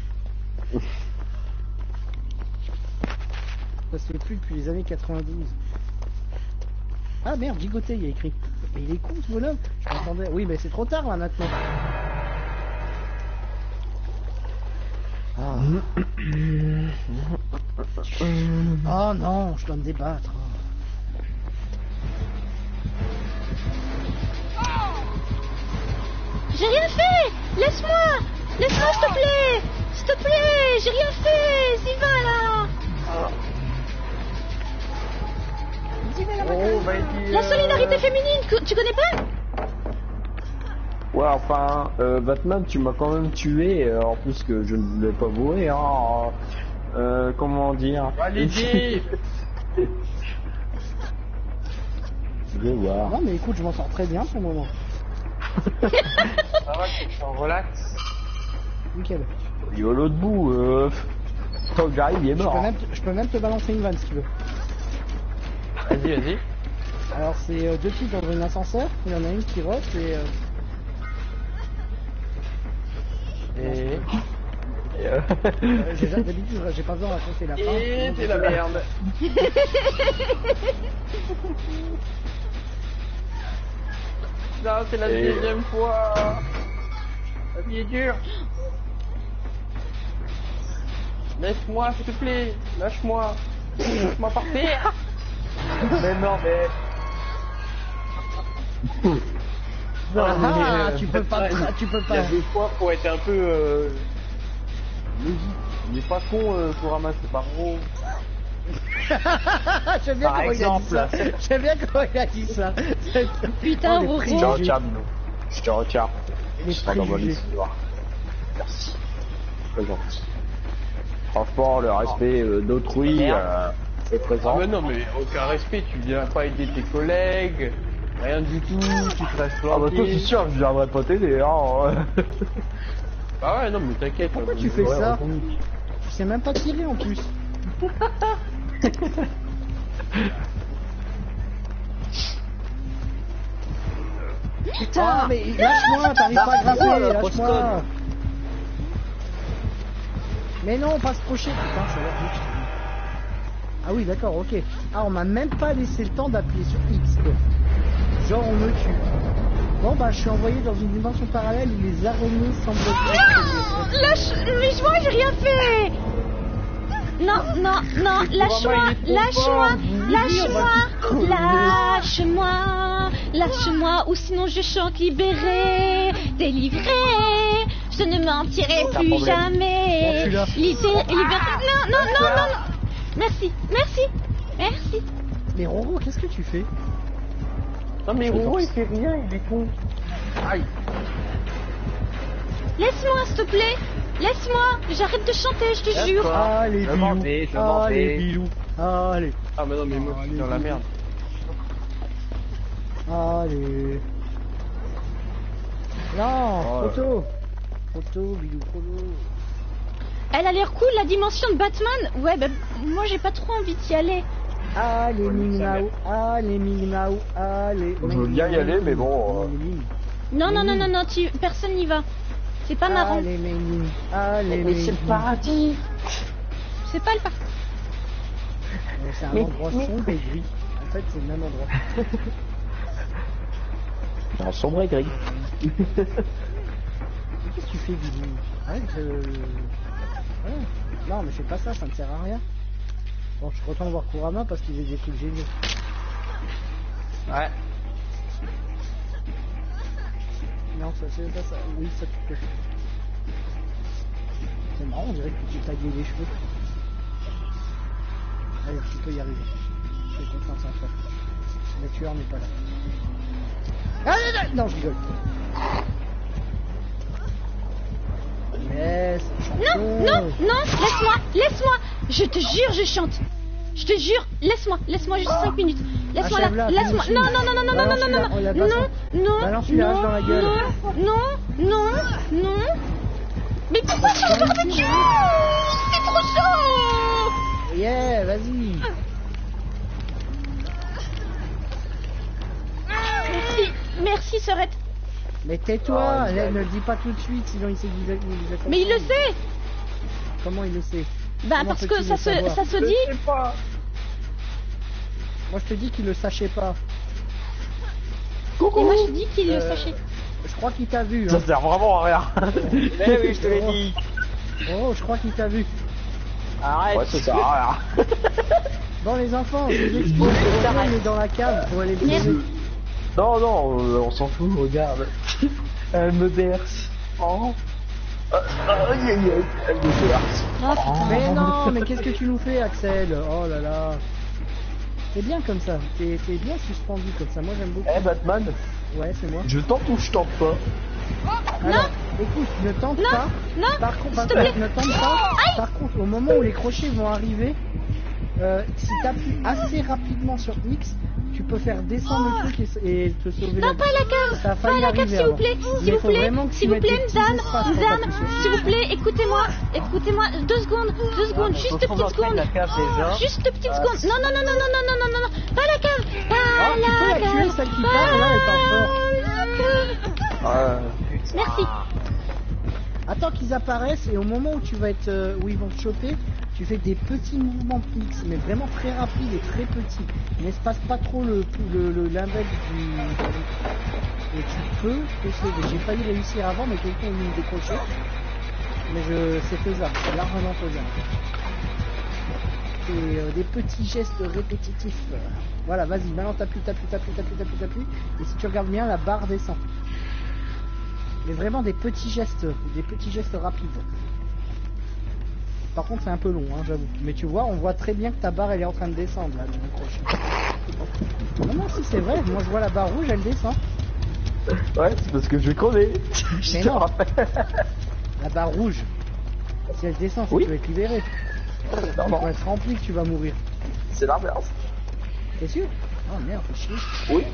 Ça se fait plus depuis les années quatre-vingt-douze. Ah merde, gigoté, il y a écrit. Mais il est con ce bonhomme. Je m'attendais. Oui, mais c'est trop tard là maintenant. Ah. Oh non, je dois me débattre. J'ai rien fait. Laisse-moi. Laisse-moi, s'il te plaît. S'il te plaît, j'ai rien fait. Sylvain, là. Oh, va être... La solidarité féminine, que- tu connais pas? Ouais, enfin, euh, Batman, tu m'as quand même tué, euh, en plus que je ne voulais pas mourir. Hein. Euh, comment dire? Allez-y. Je vais voir. Non mais écoute, je m'en sors très bien pour le moment. Ça va, tu te sens relax. Nickel. Il est à l'autre bout, euh... Quand j'arrive, il est Je mort. peux, hein. même, te- je peux même te balancer une vanne si tu veux. Vas-y, vas-y. Alors c'est euh, deux filles dans un ascenseur, il y en a une qui rote et... Euh... Et... Et, euh, euh, j'ai- D'habitude j'ai pas besoin de raconter la fin. Et sinon, c'est je la sais- merde. Non, c'est la Et- deuxième fois. La vie est dure. Laisse-moi, s'il te plaît. Lâche-moi. Laisse-moi partir. Mais non, mais. Ah, mais, ah, euh, tu peux pas, Batman, tu peux Il y pas. a des fois, faut être un peu euh, logique. Il est pas con euh, pour ramasser par gros. J'aime bien Par comment exemple. il a dit ça. J'aime bien comment il a dit ça. Putain, Oh, les Roro. je te retiens, Minou. Je te retiens. Les C'est pas dans mon préjugés. histoire. Merci. Très gentil. Franchement, le respect euh, d'autrui, Merde. euh, c'est Ah présent. mais non, mais aucun respect. Tu viens pas aider tes collègues. Rien du tout. Tu te restes Ah bah toi, c'est tranquille. sûr, je viendrai pas t'aider, hein. Ah ouais, non, mais t'inquiète. Pourquoi euh, tu fais ouais, ça? on- Tu sais même pas tirer en plus. Ah mais lâche-moi, t'arrives pas à grimper, Oh, la lâche-moi. postcode. Mais non, pas se procher, putain, ça a l'air vite. Ah oui, d'accord, ok. Ah, on m'a même pas laissé le temps d'appuyer sur X, quoi. Genre, on me tue. Bon, bah, je suis envoyé dans une dimension parallèle où les araignées semblent être... Lâche, lâche-moi, j'ai rien fait. Non, non, non, lâche-moi, Vraiment, il est trop lâche-moi, fort. Lâche-moi, lâche-moi, lâche-moi, ou sinon je chante libéré, délivré. Je ne mentirai plus Bon, jamais. tu l'as. Libé- libéré. Non, non, non, non, non. Merci, merci, merci. Mais Roro, qu'est-ce que tu fais? Non mais Roro il fait rien, il est con. Aïe. Laisse-moi, s'il te plaît. Laisse-moi. J'arrête de chanter, je te jure. Allez, Je m'en Bilou. vais, je m'en Allez, vais. Bilou. Allez. Ah mais non mais moi je suis dans la merde. Allez. Non, Oh là photo. Photo, Bilou, photo. Elle a l'air cool, la dimension de Batman. Ouais, bah, moi j'ai pas trop envie d'y aller. Allez, Mingmao. Allez, Mingmao. Allez. Je veux bien y aller, mais bon, euh, Non, non, non, non, non, tu... personne n'y va. C'est pas marrant. Allez, Mingming. Allez, Mais c'est le Mingming. paradis. C'est pas le parc. Euh, C'est un Mais- endroit mais- sombre et gris. En fait, c'est le même endroit. en sombre et gris. Qu'est-ce que tu fais, Bilou? Arrête de... Ouais. Non, mais fais pas ça, ça ne sert à rien. Bon, je retourne voir Kurama parce qu'il fait des trucs géniaux. Ouais. Non, ça c'est pas ça. Oui, ça tu peux. C'est marrant, on dirait que tu t'es tagué les cheveux. Allez, tu peux y arriver. Fais confiance en toi. Le tueur n'est pas là. Ah, non, non, non, je rigole. Yes, Non, champion. non, non, laisse-moi, laisse-moi. Je te jure, je chante. Je te jure, laisse-moi, laisse-moi juste cinq minutes. Laisse-moi là, Achève-la, laisse-moi. finis, Non, finis. non, non, non, non, non, Balance non, celui-là, non, on l'a non, pas non, non, Balance celui-là, non, dans la gueule. non, non, non. Mais pourquoi tu me parles de cul? C'est trop chaud. Yeah, vas-y. Merci, merci, Sorette. Mais tais-toi, Ah, il là, va- ne le dis pas tout de suite, sinon il sait qu'il va- il va Mais il le comprendre. sait. Comment il le sait? Bah Comment parce que peut-il ça le se, savoir ça se dit. Je sais pas. Moi je te dis qu'il le sachait pas. Et moi je dis qu'il le Euh, sachait. Je crois qu'il t'a vu. Ça Hein. sert vraiment à rien. Mais oui, je te l'ai dit. Oh, je crois qu'il t'a vu. Arrête. Ouais, ça sert à rien. Bon les enfants, je vous explique, on est dans la cave pour aller Merde. trouver. Non, non, euh, on s'en fout, regarde. Elle me berce. Oh. Ah, Aïe aïe aïe, elle me berce. Ah, putain. Mais non, mais qu'est-ce que tu nous fais, Axel? Oh là là. C'est bien comme ça, t'es t'es bien suspendu comme ça, moi j'aime beaucoup. Eh Batman, Ouais, c'est moi. je tente ou je tente pas? Alors, écoute, ne tente Non, pas. non, Par contre, s'il par te contre, plaît. ne tente pas. Par contre, au moment où les crochets vont arriver, euh, si t'appuies assez rapidement sur X, tu peux faire descendre le truc et, et te sauver Non, la pas la cave. Ça a Pas failli la cave, arriver s'il vous avant. plaît. Mais S'il vous faut plaît. vraiment que tu S'il vous mettes des plaît, petits Dan. espaces quand Dan, t'appuies sur s'il vous plaît, écoutez-moi. Écoutez-moi. Deux secondes. Deux secondes. Juste deux petites secondes. La cave déjà. Juste deux petites secondes. Non, non, non, non, non, non, non, non, non, non. Pas la cave. Pas Oh, tu peux la la tuer, cave. celle qui parle, là, elle parle fort. Pas la cave. Merci. Attends qu'ils apparaissent et au moment où tu vas être, euh, où ils vont te choper, tu fais des petits mouvements X, mais vraiment très rapides et très petits. N'espace pas trop le le le l'index du et tu peux te sauver. J'ai failli réussir avant, mais quelqu'un est venu me décrocher. Mais je c'est faisable, c'est largement faisable. Et euh, des petits gestes répétitifs. Voilà, vas-y, maintenant t'appuies, t'appuies, t'appuies, t'appuies, t'appuies, t'appuies. Et si tu regardes bien, la barre descend. Mais vraiment des petits gestes, des petits gestes rapides. Par contre c'est un peu long, hein, j'avoue. Mais tu vois, on voit très bien que ta barre elle est en train de descendre là, du crochet. Non, non, si c'est vrai, moi je vois la barre rouge, elle descend. Ouais, c'est parce que je vais crever. Je Mais te non. rappelle. La barre rouge. Si elle descend, c'est Oui. que tu vas être libéré. Non, non, Quand elle se remplit que tu vas mourir. c'est l'inverse. T'es sûr? Oh merde, fais chier. Oui.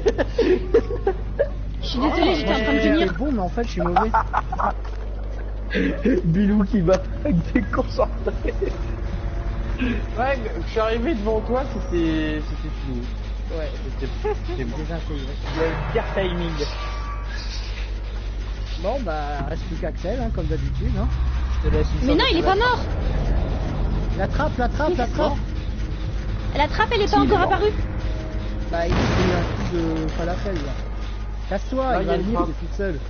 Je suis désolée, j'étais en train de venir. C'est bon, mais en fait je suis mauvais. Bilou qui va déconcentré. Ouais, je suis arrivé devant toi, c'était c'était fini. Ouais, C'était c'était bon. désintégré. Il y a une pire timing. Bon bah, reste plus qu'Axel, hein, comme d'habitude. Hein. Je te laisse une Mais non, sorte il est de- pas mort. La trappe, la trappe, la trappe. La trappe, elle est Si, pas il est encore mort. apparue. Bah il a eu un coup de falafel là. Casse-toi, Là, il il y va a une venir, trappe. t'es toute seule.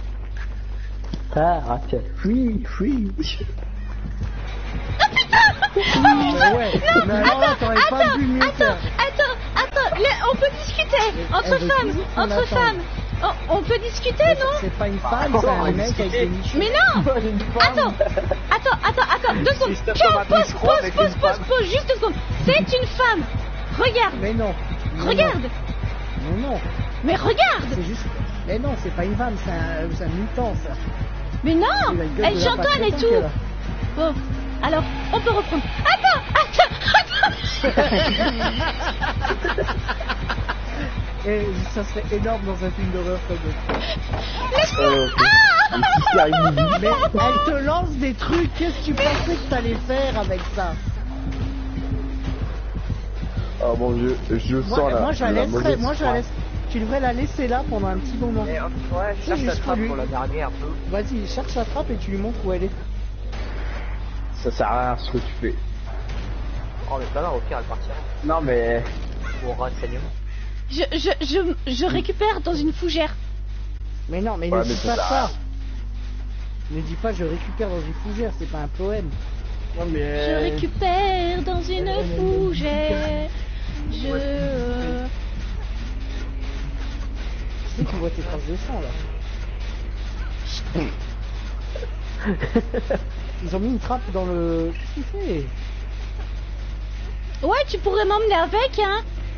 Ah, Rachel. Oui, oui. Ah putain. Mais ouais, mais alors là, t'aurais pas pu mieux Attends, faire. attends, attends, là, on peut discuter entre Elle veut femmes, toujours qu'on entre attende. femmes. On, on peut discuter, non? C'est pas une femme, c'est un mec avec des nichons. Mais non! Attends, attends, attends, attends, deux secondes. Christophe Tiens, Thomas pause, Mistro pause, avec pause, une pause, femme. pause, juste deux secondes. C'est une femme. Regarde, Mais non. Non, regarde, Non, non, mais regarde. c'est juste. Mais non, c'est pas une femme, c'est un, c'est un mutant ça. Mais non, C'est la gueule elle de la chantonne et patate tout. qu'elle a. Bon, alors, on peut reprendre. Attends, attends, attends. Et ça serait énorme dans un film d'horreur comme ça. Euh, c'est arrivé. Mais elle te lance des trucs, qu'est-ce que tu pensais que t'allais faire avec ça? Oh mon dieu, je sens Moi, la, moi je la la laisserais, mauvaise moi je la foi. laisse. Tu devrais la laisser là pendant un petit moment. Mais, euh, ouais, C'est cherche la juste trappe lui. pour la dernière un peu. Vas-y, cherche la trappe et tu lui montres où elle est. Ça sert à rien ce que tu fais. Oh, mais pas là, au pire, elle partira. Non mais... Pour renseignement. Je, je, je, je récupère dans une fougère. Mais non, mais Ouais, ne mais dis ça pas sert à ça. rien. Ne dis pas je récupère dans une fougère, c'est pas un poème. Non, mais. Je euh, récupère dans une fougère. Je. Tu sais, tu vois tes traces de sang là. Ils ont mis une trappe dans le... Qu'est-ce qu'il fait? Ouais, tu pourrais m'emmener avec, hein.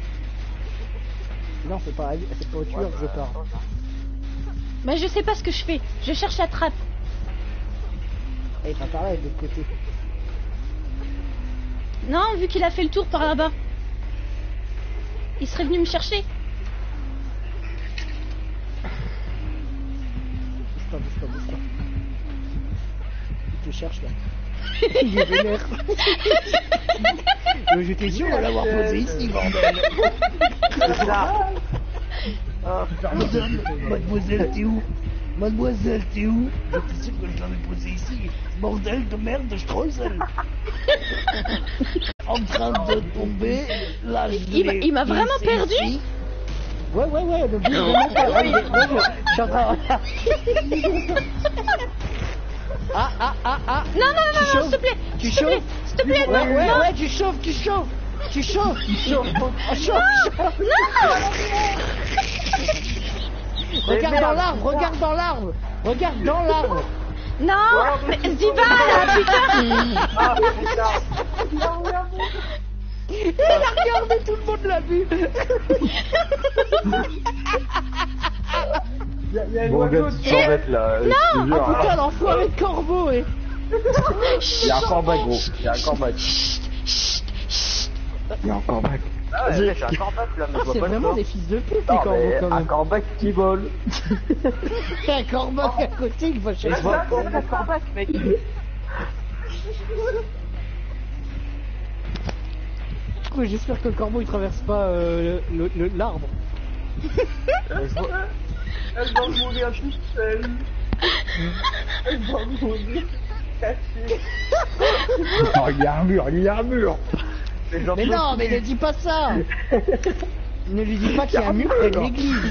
Non, c'est pas, c'est pas au tueur que je parle. Mais je sais pas ce que je fais. Je cherche la trappe. Elle est pas par là, elle est de l'autre côté. Non, vu qu'il a fait le tour par là-bas. Il serait venu me chercher. Bouge pas, bouge pas, bouge pas. Il te cherche là. Il est vénère. Euh, J'étais sûr de l'avoir posé ici, bordel. C'est ça. Mademoiselle, mademoiselle, t'es où? Mademoiselle, t'es où? J'étais sûr que je l'avais posé ici. Bordel de merde, je troisième. En train de tomber, là je Il m'a- l'ai il m'a vraiment laissé perdu. ici. Ouais, ouais, ouais, le but est vraiment pas là, il est- ouais, je- je suis en train de... Ah, ah, ah, ah. Non, non, Tu non, non, chauffes? s'il te plaît. Tu S'il te plaît, chauffes? s'il te plaît. Ouais, ouais, non. ouais, tu chauffes, tu chauffes. Tu chauffes, tu chauffes. Oh, chauffe, chauffe. Regarde dans l'arbre, regarde dans l'arbre. Regarde dans l'arbre. Non, mais Ziva, là, putain. Ah, putain. Il a regardé, tout le monde l'a vu. Y a, y a un Bon oiseau gars, tu dessus. t'embêtes là, je te Oh jure. putain, hein. l'enfoiré de corbeau, eh. Il y a un corbac gros, il y a un corbac. Il y a un corbac. Ah ouais, j'ai un corbac là, mais Ah, je vois c'est pas le vraiment corps. des fils de pute, les Non corbeaux, mais quand un même. corbac qui vole. Il y a un corbeau à côté, il va Mais chercher. je vois pas le corbac, mec. Ouais, j'espère que le corbeau il traverse pas euh, le- le- l'arbre. Mais je vois- Elle va mourir toute seule. Elle va mourir cachée. Oh, il y a un mur, il y a un mur. mais j'en Mais peux non, plus. mais ne dis pas ça. Ne lui dis pas qu'il y a un mur près de l'église.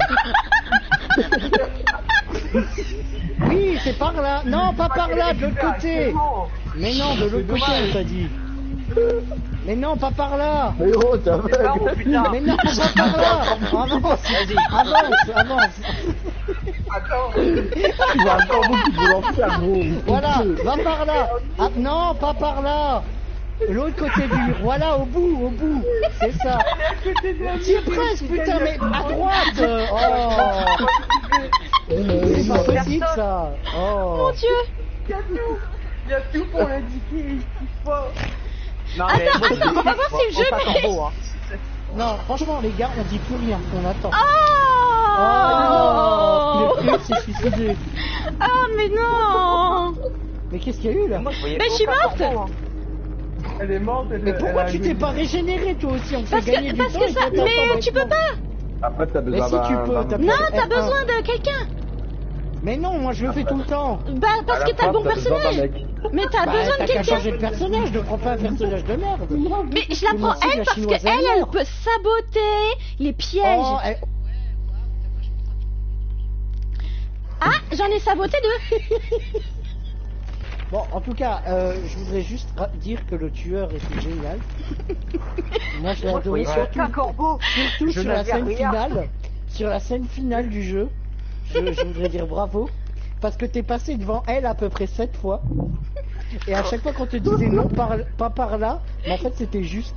Oui, c'est par là. Non, pas par là, de l'autre côté. Mais non, de l'autre côté, on t'a dit. Mais non, pas par là. Mais gros, t'as C'est pas où, putain. Mais non, pas par là. Avance, avance, avance. Attends. Il y a un corbeau qui veut l'enfer, gros. Voilà, va par là. Ah, non, pas par là. L'autre côté du mur. Voilà, au bout, au bout. C'est ça. T'y es presque, putain, mais à droite. euh, Oh. C'est pas possible, ça. Oh. Mon Dieu. Y a tout. Y a tout pour l'indiquer ici fort. Non, Attends, mais moi, je attends, on va dis, voir si le faut jeu pas met- corbeau, hein. Non, franchement, les gars, on dit plus rien. On attend. Oh. Oh, le pire s'est suicidé. Ah, mais non. Mais qu'est-ce qu'il y a eu là? Moi, je voyais Mais je suis aucun morte. corbeau, hein. Elle est morte. Elle, Mais elle pourquoi a tu un t'es goût. pas régénéré toi aussi? On te fait Parce gagner que, du parce temps que et ça. toi, t'attends Mais tu peux bêtement. pas. Après, t'as Mais besoin si tu d'un- peux, d'un- t'as Non, F t'as un. besoin de quelqu'un. Mais non, moi je le fais tout le temps. Bah, parce À que la t'as le fin, bon t'as besoin d'un personnage. mec. Mais t'as Bah, besoin t'as de qu'à quelqu'un. changer de personnage, ne prends pas un personnage de merde. Mais je la Tout le prends monde sait que elle la parce chinoise qu'elle, est elle morte. peut saboter les pièges. Oh, elle- Ah, j'en ai saboté deux. Bon, en tout cas, euh, je voudrais juste ra- dire que le tueur était génial. Moi, je l'ai Moi, je adoré, voyais surtout, aucun corbeau. surtout Je sur la n'avais scène rien. finale. Sur la scène finale du jeu, je, je voudrais dire bravo. Parce que t'es passé devant elle à peu près sept fois. Et à chaque fois qu'on te disait non, par, pas par là, mais en fait c'était juste.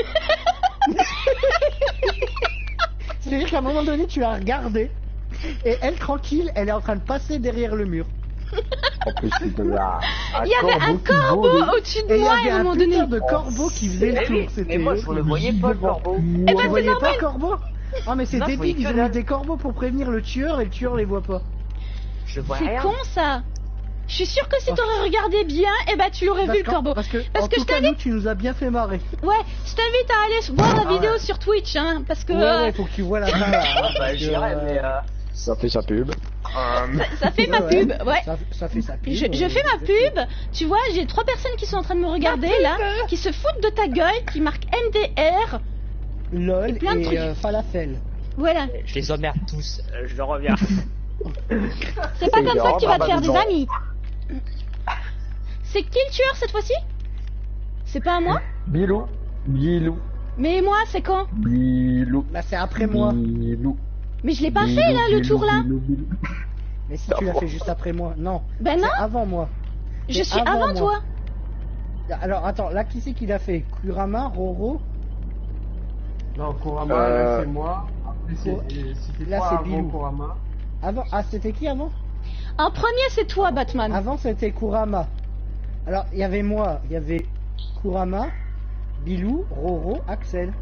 C'est-à-dire qu'à un moment donné, tu l'as regardé. Et elle, tranquille, elle est en train de passer derrière le mur. En plus, il y avait un, un Il y avait un qui corbeau volait. au-dessus de Et il y moi avait à un un moment donné. putain de corbeau qui faisait le Eh oui, tour. C'était mais moi, eux. je le voyais pas, le corbeau. Eh Tu ben, c'est voyais pas normal. le corbeau? Ah mais c'est Non, je voyais débile, que ils ont mis dalle. des corbeaux pour prévenir le tueur et le tueur les voit pas. Je vois C'est rien. con ça. Je suis sûre que si t'aurais regardé bien, eh ben tu l'aurais vu le qu'en- corbeau. Parce que, Parce en que tout je cas, t'invite- nous, tu nous as bien fait marrer. Ouais, je t'invite à aller voir la Ah vidéo ouais. sur Twitch, hein, parce que Ouais, euh, ouais, faut que tu vois la fin là. hein, Ah, bah, parce que, j'irai, euh, mais. Euh... Ça fait sa pub. euh, ça fait ma ouais, pub, ouais. ouais. Ça, ça fait sa pub. Je, je euh, fais ma exactement. pub, tu vois, j'ai trois personnes qui sont en train de me regarder là, qui se foutent de ta gueule, qui marquent M D R, LOL Et plein de et trucs. euh, falafel. voilà. Je les emmerde tous. Euh, je reviens. C'est pas Et comme il ça que tu vas te rentre faire des dedans. amis. C'est qui le tueur cette fois-ci? C'est pas à moi? Bilou, Bilou, Mais moi, c'est quand? Bilou. Là, c'est après moi. Bilou. Mais je l'ai pas Bilou, fait là, le Bilou, tour là. Bilou, Bilou. Mais si tu l'as fait juste après moi, non. Ben C'est non, avant moi. je c'est suis avant avant moi. toi. Alors, attends, là, qui c'est qui l'a fait? Kurama, Roro? Non, Kurama, Euh, là c'est moi. Après, c'est- c'était là, toi c'est avant Bilou. Kurama. Avant. Ah, c'était qui avant? En premier, c'est toi, Batman. Avant, c'était Kurama. Alors, il y avait moi, il y avait Kurama, Bilou, Roro, Axel.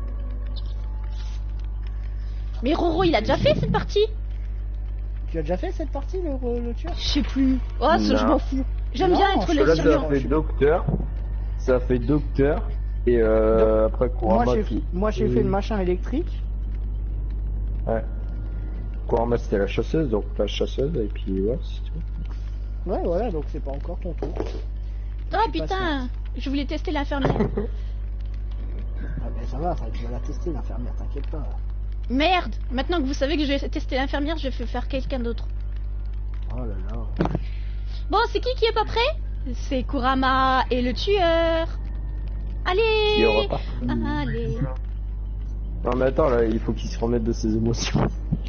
Mais Roro, il a déjà fait cette partie? Tu as déjà fait cette partie, le, le tueur? Je sais plus. Oh, ça, je Non. m'en fous. J'aime Non, bien être parce le Là, ça surveillant. a fait docteur. Ça a fait docteur. Et euh, après Moi, Kurama j'ai qui. moi, j'ai fait le machin électrique. Ouais. Kurama c'était la chasseuse, donc la chasseuse, et puis ouais, c'est tout. Ouais, voilà, donc c'est pas encore ton tour. Ah putain, je voulais tester l'infirmière. Ah, ben ça va, ça, tu vas la tester, l'infirmière, t'inquiète pas. Merde, maintenant que vous savez que je vais tester l'infirmière, je vais faire quelqu'un d'autre. Oh là là. Bon, c'est qui qui est pas prêt? C'est Kurama et le tueur. Il Allez, repart. allez. Non mais attends, là, il faut qu'il se remette de ses émotions.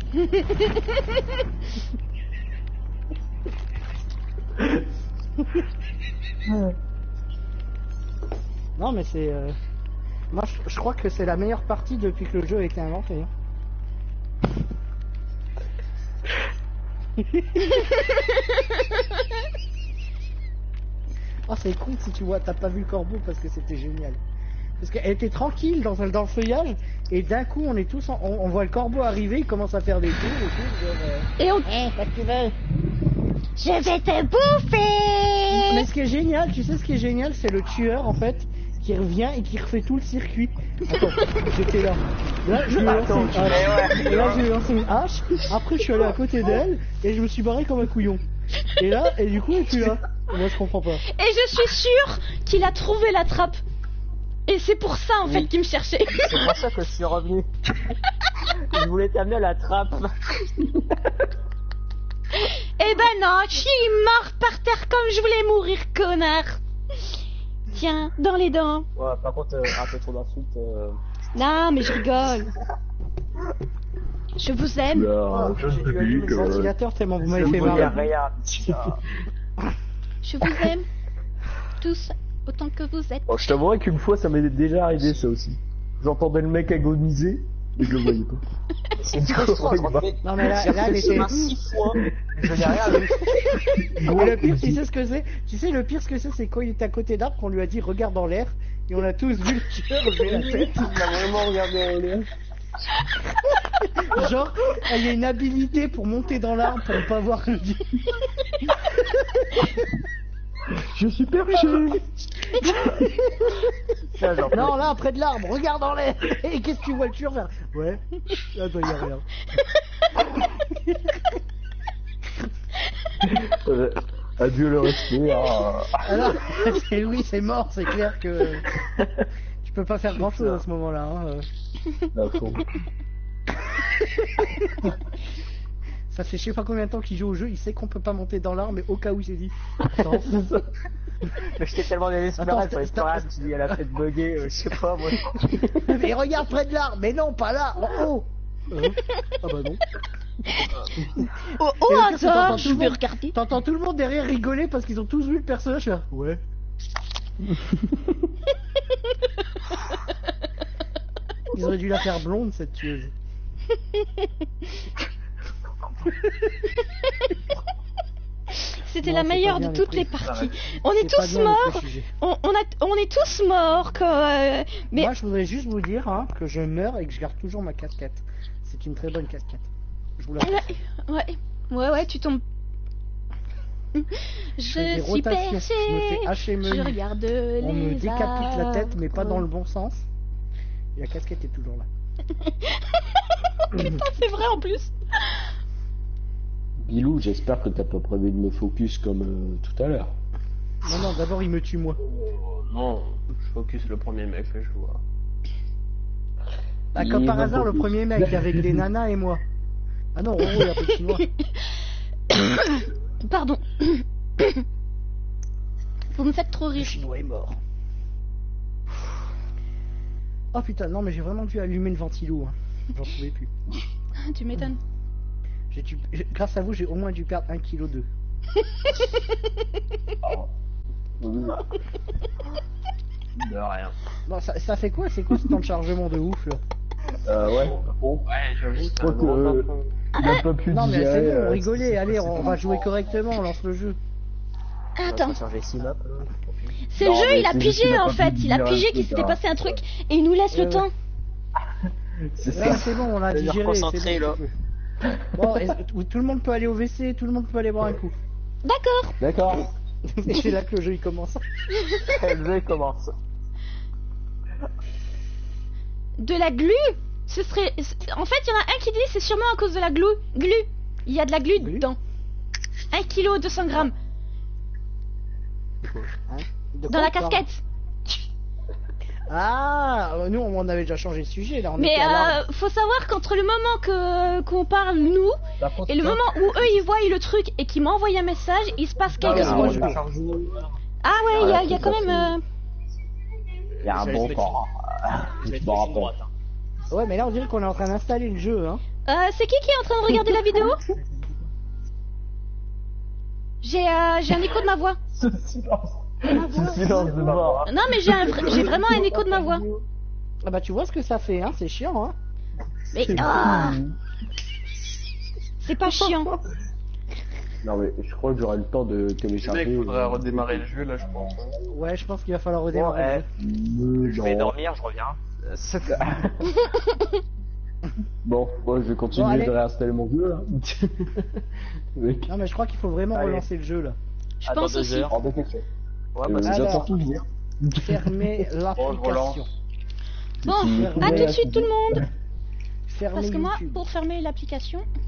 Non, mais c'est. euh, Moi, je, je crois que c'est la meilleure partie depuis que le jeu a été inventé. hein. Oh, c'est con si tu vois, t'as pas vu le corbeau parce que c'était génial. Parce qu'elle était tranquille dans, dans le feuillage et d'un coup, on est tous, en- on, on voit le corbeau arriver, il commence à faire des tours et tout. genre, euh, Et on... Eh, qu'est-ce que tu veux? Je vais te bouffer. Mais ce qui est génial, tu sais ce qui est génial, c'est le tueur en fait qui revient et qui refait tout le circuit. Attends, j'étais là. Là, je lui ai lancé une hache. Et là, je lui ai lancé une hache. Après, je suis allé à côté d'elle et je me suis barré comme un couillon. Et là, et du coup, elle est plus là. Moi, je comprends pas. Et je suis sûre qu'il a trouvé la trappe. Et c'est pour ça en fait qu'il me cherchait. C'est pour ça que je suis revenu. Je voulais t'amener à la trappe. Eh ben non, je suis mort par terre comme je voulais mourir, connard. Tiens, dans les dents. Ouais, par contre, euh, un peu trop d'insultes. Euh... Non, mais je rigole. Je vous aime. Là, J'ai dû allumer le ventilateur tellement vous m'avez fait Il y a marrer. rien. Je vous aime. Tous autant que vous êtes. Bon, je t'avouerais qu'une fois, ça m'est déjà arrivé ça aussi. J'entendais le mec agoniser, mais je le voyais pas. C'est trop trop Non, mais là, J'ai là, elle refait était. le chemin six fois. Je n'ai rien vu. Et le pire, tu sais ce que c'est? Tu sais, le pire, ce que c'est, c'est quand il était à côté d'arbre qu'on lui a dit regarde dans l'air, et on a tous vu le tueur lever la tête. Il a vraiment regardé en l'air. Genre, il y a une habilité pour monter dans l'arbre pour ne pas voir le dieu. Je suis perché. Là, genre, Non, là, près de l'arbre, regarde dans l'air. Et qu'est-ce que tu vois le tueur faire? Ouais, attends, il y a rien. Euh, adieu le respect. Ah. Alors, c'est- oui, c'est mort, c'est clair que tu peux pas faire grand chose à ce moment-là. Hein. euh. La con. Ça fait je sais pas combien de temps qu'il joue au jeu, il sait qu'on peut pas monter dans l'arbre, mais au cas où il s'est dit. Attends, Mais j'étais tellement désespéré Attends, sur les t'as- parades, tu dis elle a fait bugger, euh, je sais pas moi. Mais regarde près de l'arbre, mais non, pas là, en haut. Euh, ah bah non. Oh, Et oh le pire, c'est que t'entends attends, tout je le vais monde- regarder. T'entends tout le monde derrière rigoler parce qu'ils ont tous vu le personnage. Là. Ouais. Ils auraient dû la faire blonde cette tueuse. C'était Non, la c'est meilleure pas de bien, toutes les les prix. parties. On est C'est pas tous bien, les morts. préjugés. On, on, a, on est tous morts quand. euh, Mais Moi, je voudrais juste vous dire hein, que je meurs et que je garde toujours ma casquette. C'est une très bonne casquette. Je vous la Ouais, conseille. ouais, ouais, ouais, tu tombes. Je Je fais des suis rotations, perché. je me fais hacher Je menu. regarde On me les décapite la tête, mais pas arbres. dans le bon sens. Et la casquette est toujours là. Putain, c'est vrai en plus. Bilou, j'espère que t'as pas prévu de me focus comme euh, tout à l'heure. Non, non, d'abord il me tue moi. Oh, non, je focus le premier mec, là, je vois. Ah, Il comme par va hasard, le focus. premier mec avec des nanas et moi. Ah non, Roro, il a pas de chinois. Pardon. Vous me faites trop Le rire. chinois est mort. Oh putain, non, mais j'ai vraiment dû allumer le ventilo. Hein. J'en pouvais plus. Tu m'étonnes. J'ai dû... Grâce à vous, j'ai au moins dû perdre un kilo deux. De rien. Bon, ça, ça fait quoi? C'est quoi ce temps de chargement de ouf là? Euh, ouais. Bon. Ouais, j'avoue, Je c'est crois un que gros euh, patron. il a pas pu Non, mais digérer, c'est bon, euh, rigolez, allez, on va jouer correctement, on lance le jeu. Attends. changer Simap. C'est le Non, jeu, mais il a c'est juste qu'il pigé a en pas fait. pu Il a digérer pigé le qu'il truc, s'était hein. passé un truc et il nous laisse Ouais, le ouais. temps. C'est Ouais, ça. c'est bon, on l'a T'as l'air digéré. concentré, c'est bon, là. tu peux. Bon, est- tout le monde peut aller au W C, tout le monde peut aller boire un coup. D'accord. D'accord. Et c'est là que le jeu il commence. Le jeu commence. De la glu. Ce serait. En fait, il y en a un qui dit c'est sûrement à cause de la glu. Glu. Il y a de la glu Glu dedans. un kilo deux cents grammes. Hein De Dans quoi la on parle? casquette. Ah, euh, nous on avait déjà changé de sujet là. On Mais était à l'arbre. euh, faut savoir qu'entre le moment que qu'on parle nous et le moment où eux ils voient le truc et qu'ils m'envoient un message, il se passe quelque Ah, chose. ouais, Ah ouais, il y a, Ouais, il y a tout quand à même. euh, Il y a un Je bon vais temps. Je vais Je te m'en laisser une rappelle. droite. hein. Ouais, mais là on dirait qu'on est en train d'installer le jeu, hein. euh, c'est qui qui est en train de regarder la vidéo? J'ai euh, j'ai un écho de ma voix. Ce silence. Ce silence de mort. Non mais j'ai un vra- j'ai vraiment un écho de ma voix. Ah bah tu vois ce que ça fait, hein. C'est chiant, hein. Mais ah, c'est pas chiant. Non mais je crois que j'aurai le temps de Le télécharger. mec, faudrait redémarrer le jeu, là, je pense. Ouais, je pense qu'il va falloir Bon, redémarrer. eh, Mais je vais non. dormir, je reviens. Bon, moi je vais continuer Bon, allez. de réinstaller mon jeu là. Mec. Non mais je crois qu'il faut vraiment Allez. relancer le jeu là. Je À dans pense deux aussi. heures. Hors de question. Ouais, Euh, bah, Alors. J'attends toujours. Fermez l'application. relance. Bon, Si, à tout de suite tout le monde. Fermez Parce que moi, YouTube. pour fermer l'application,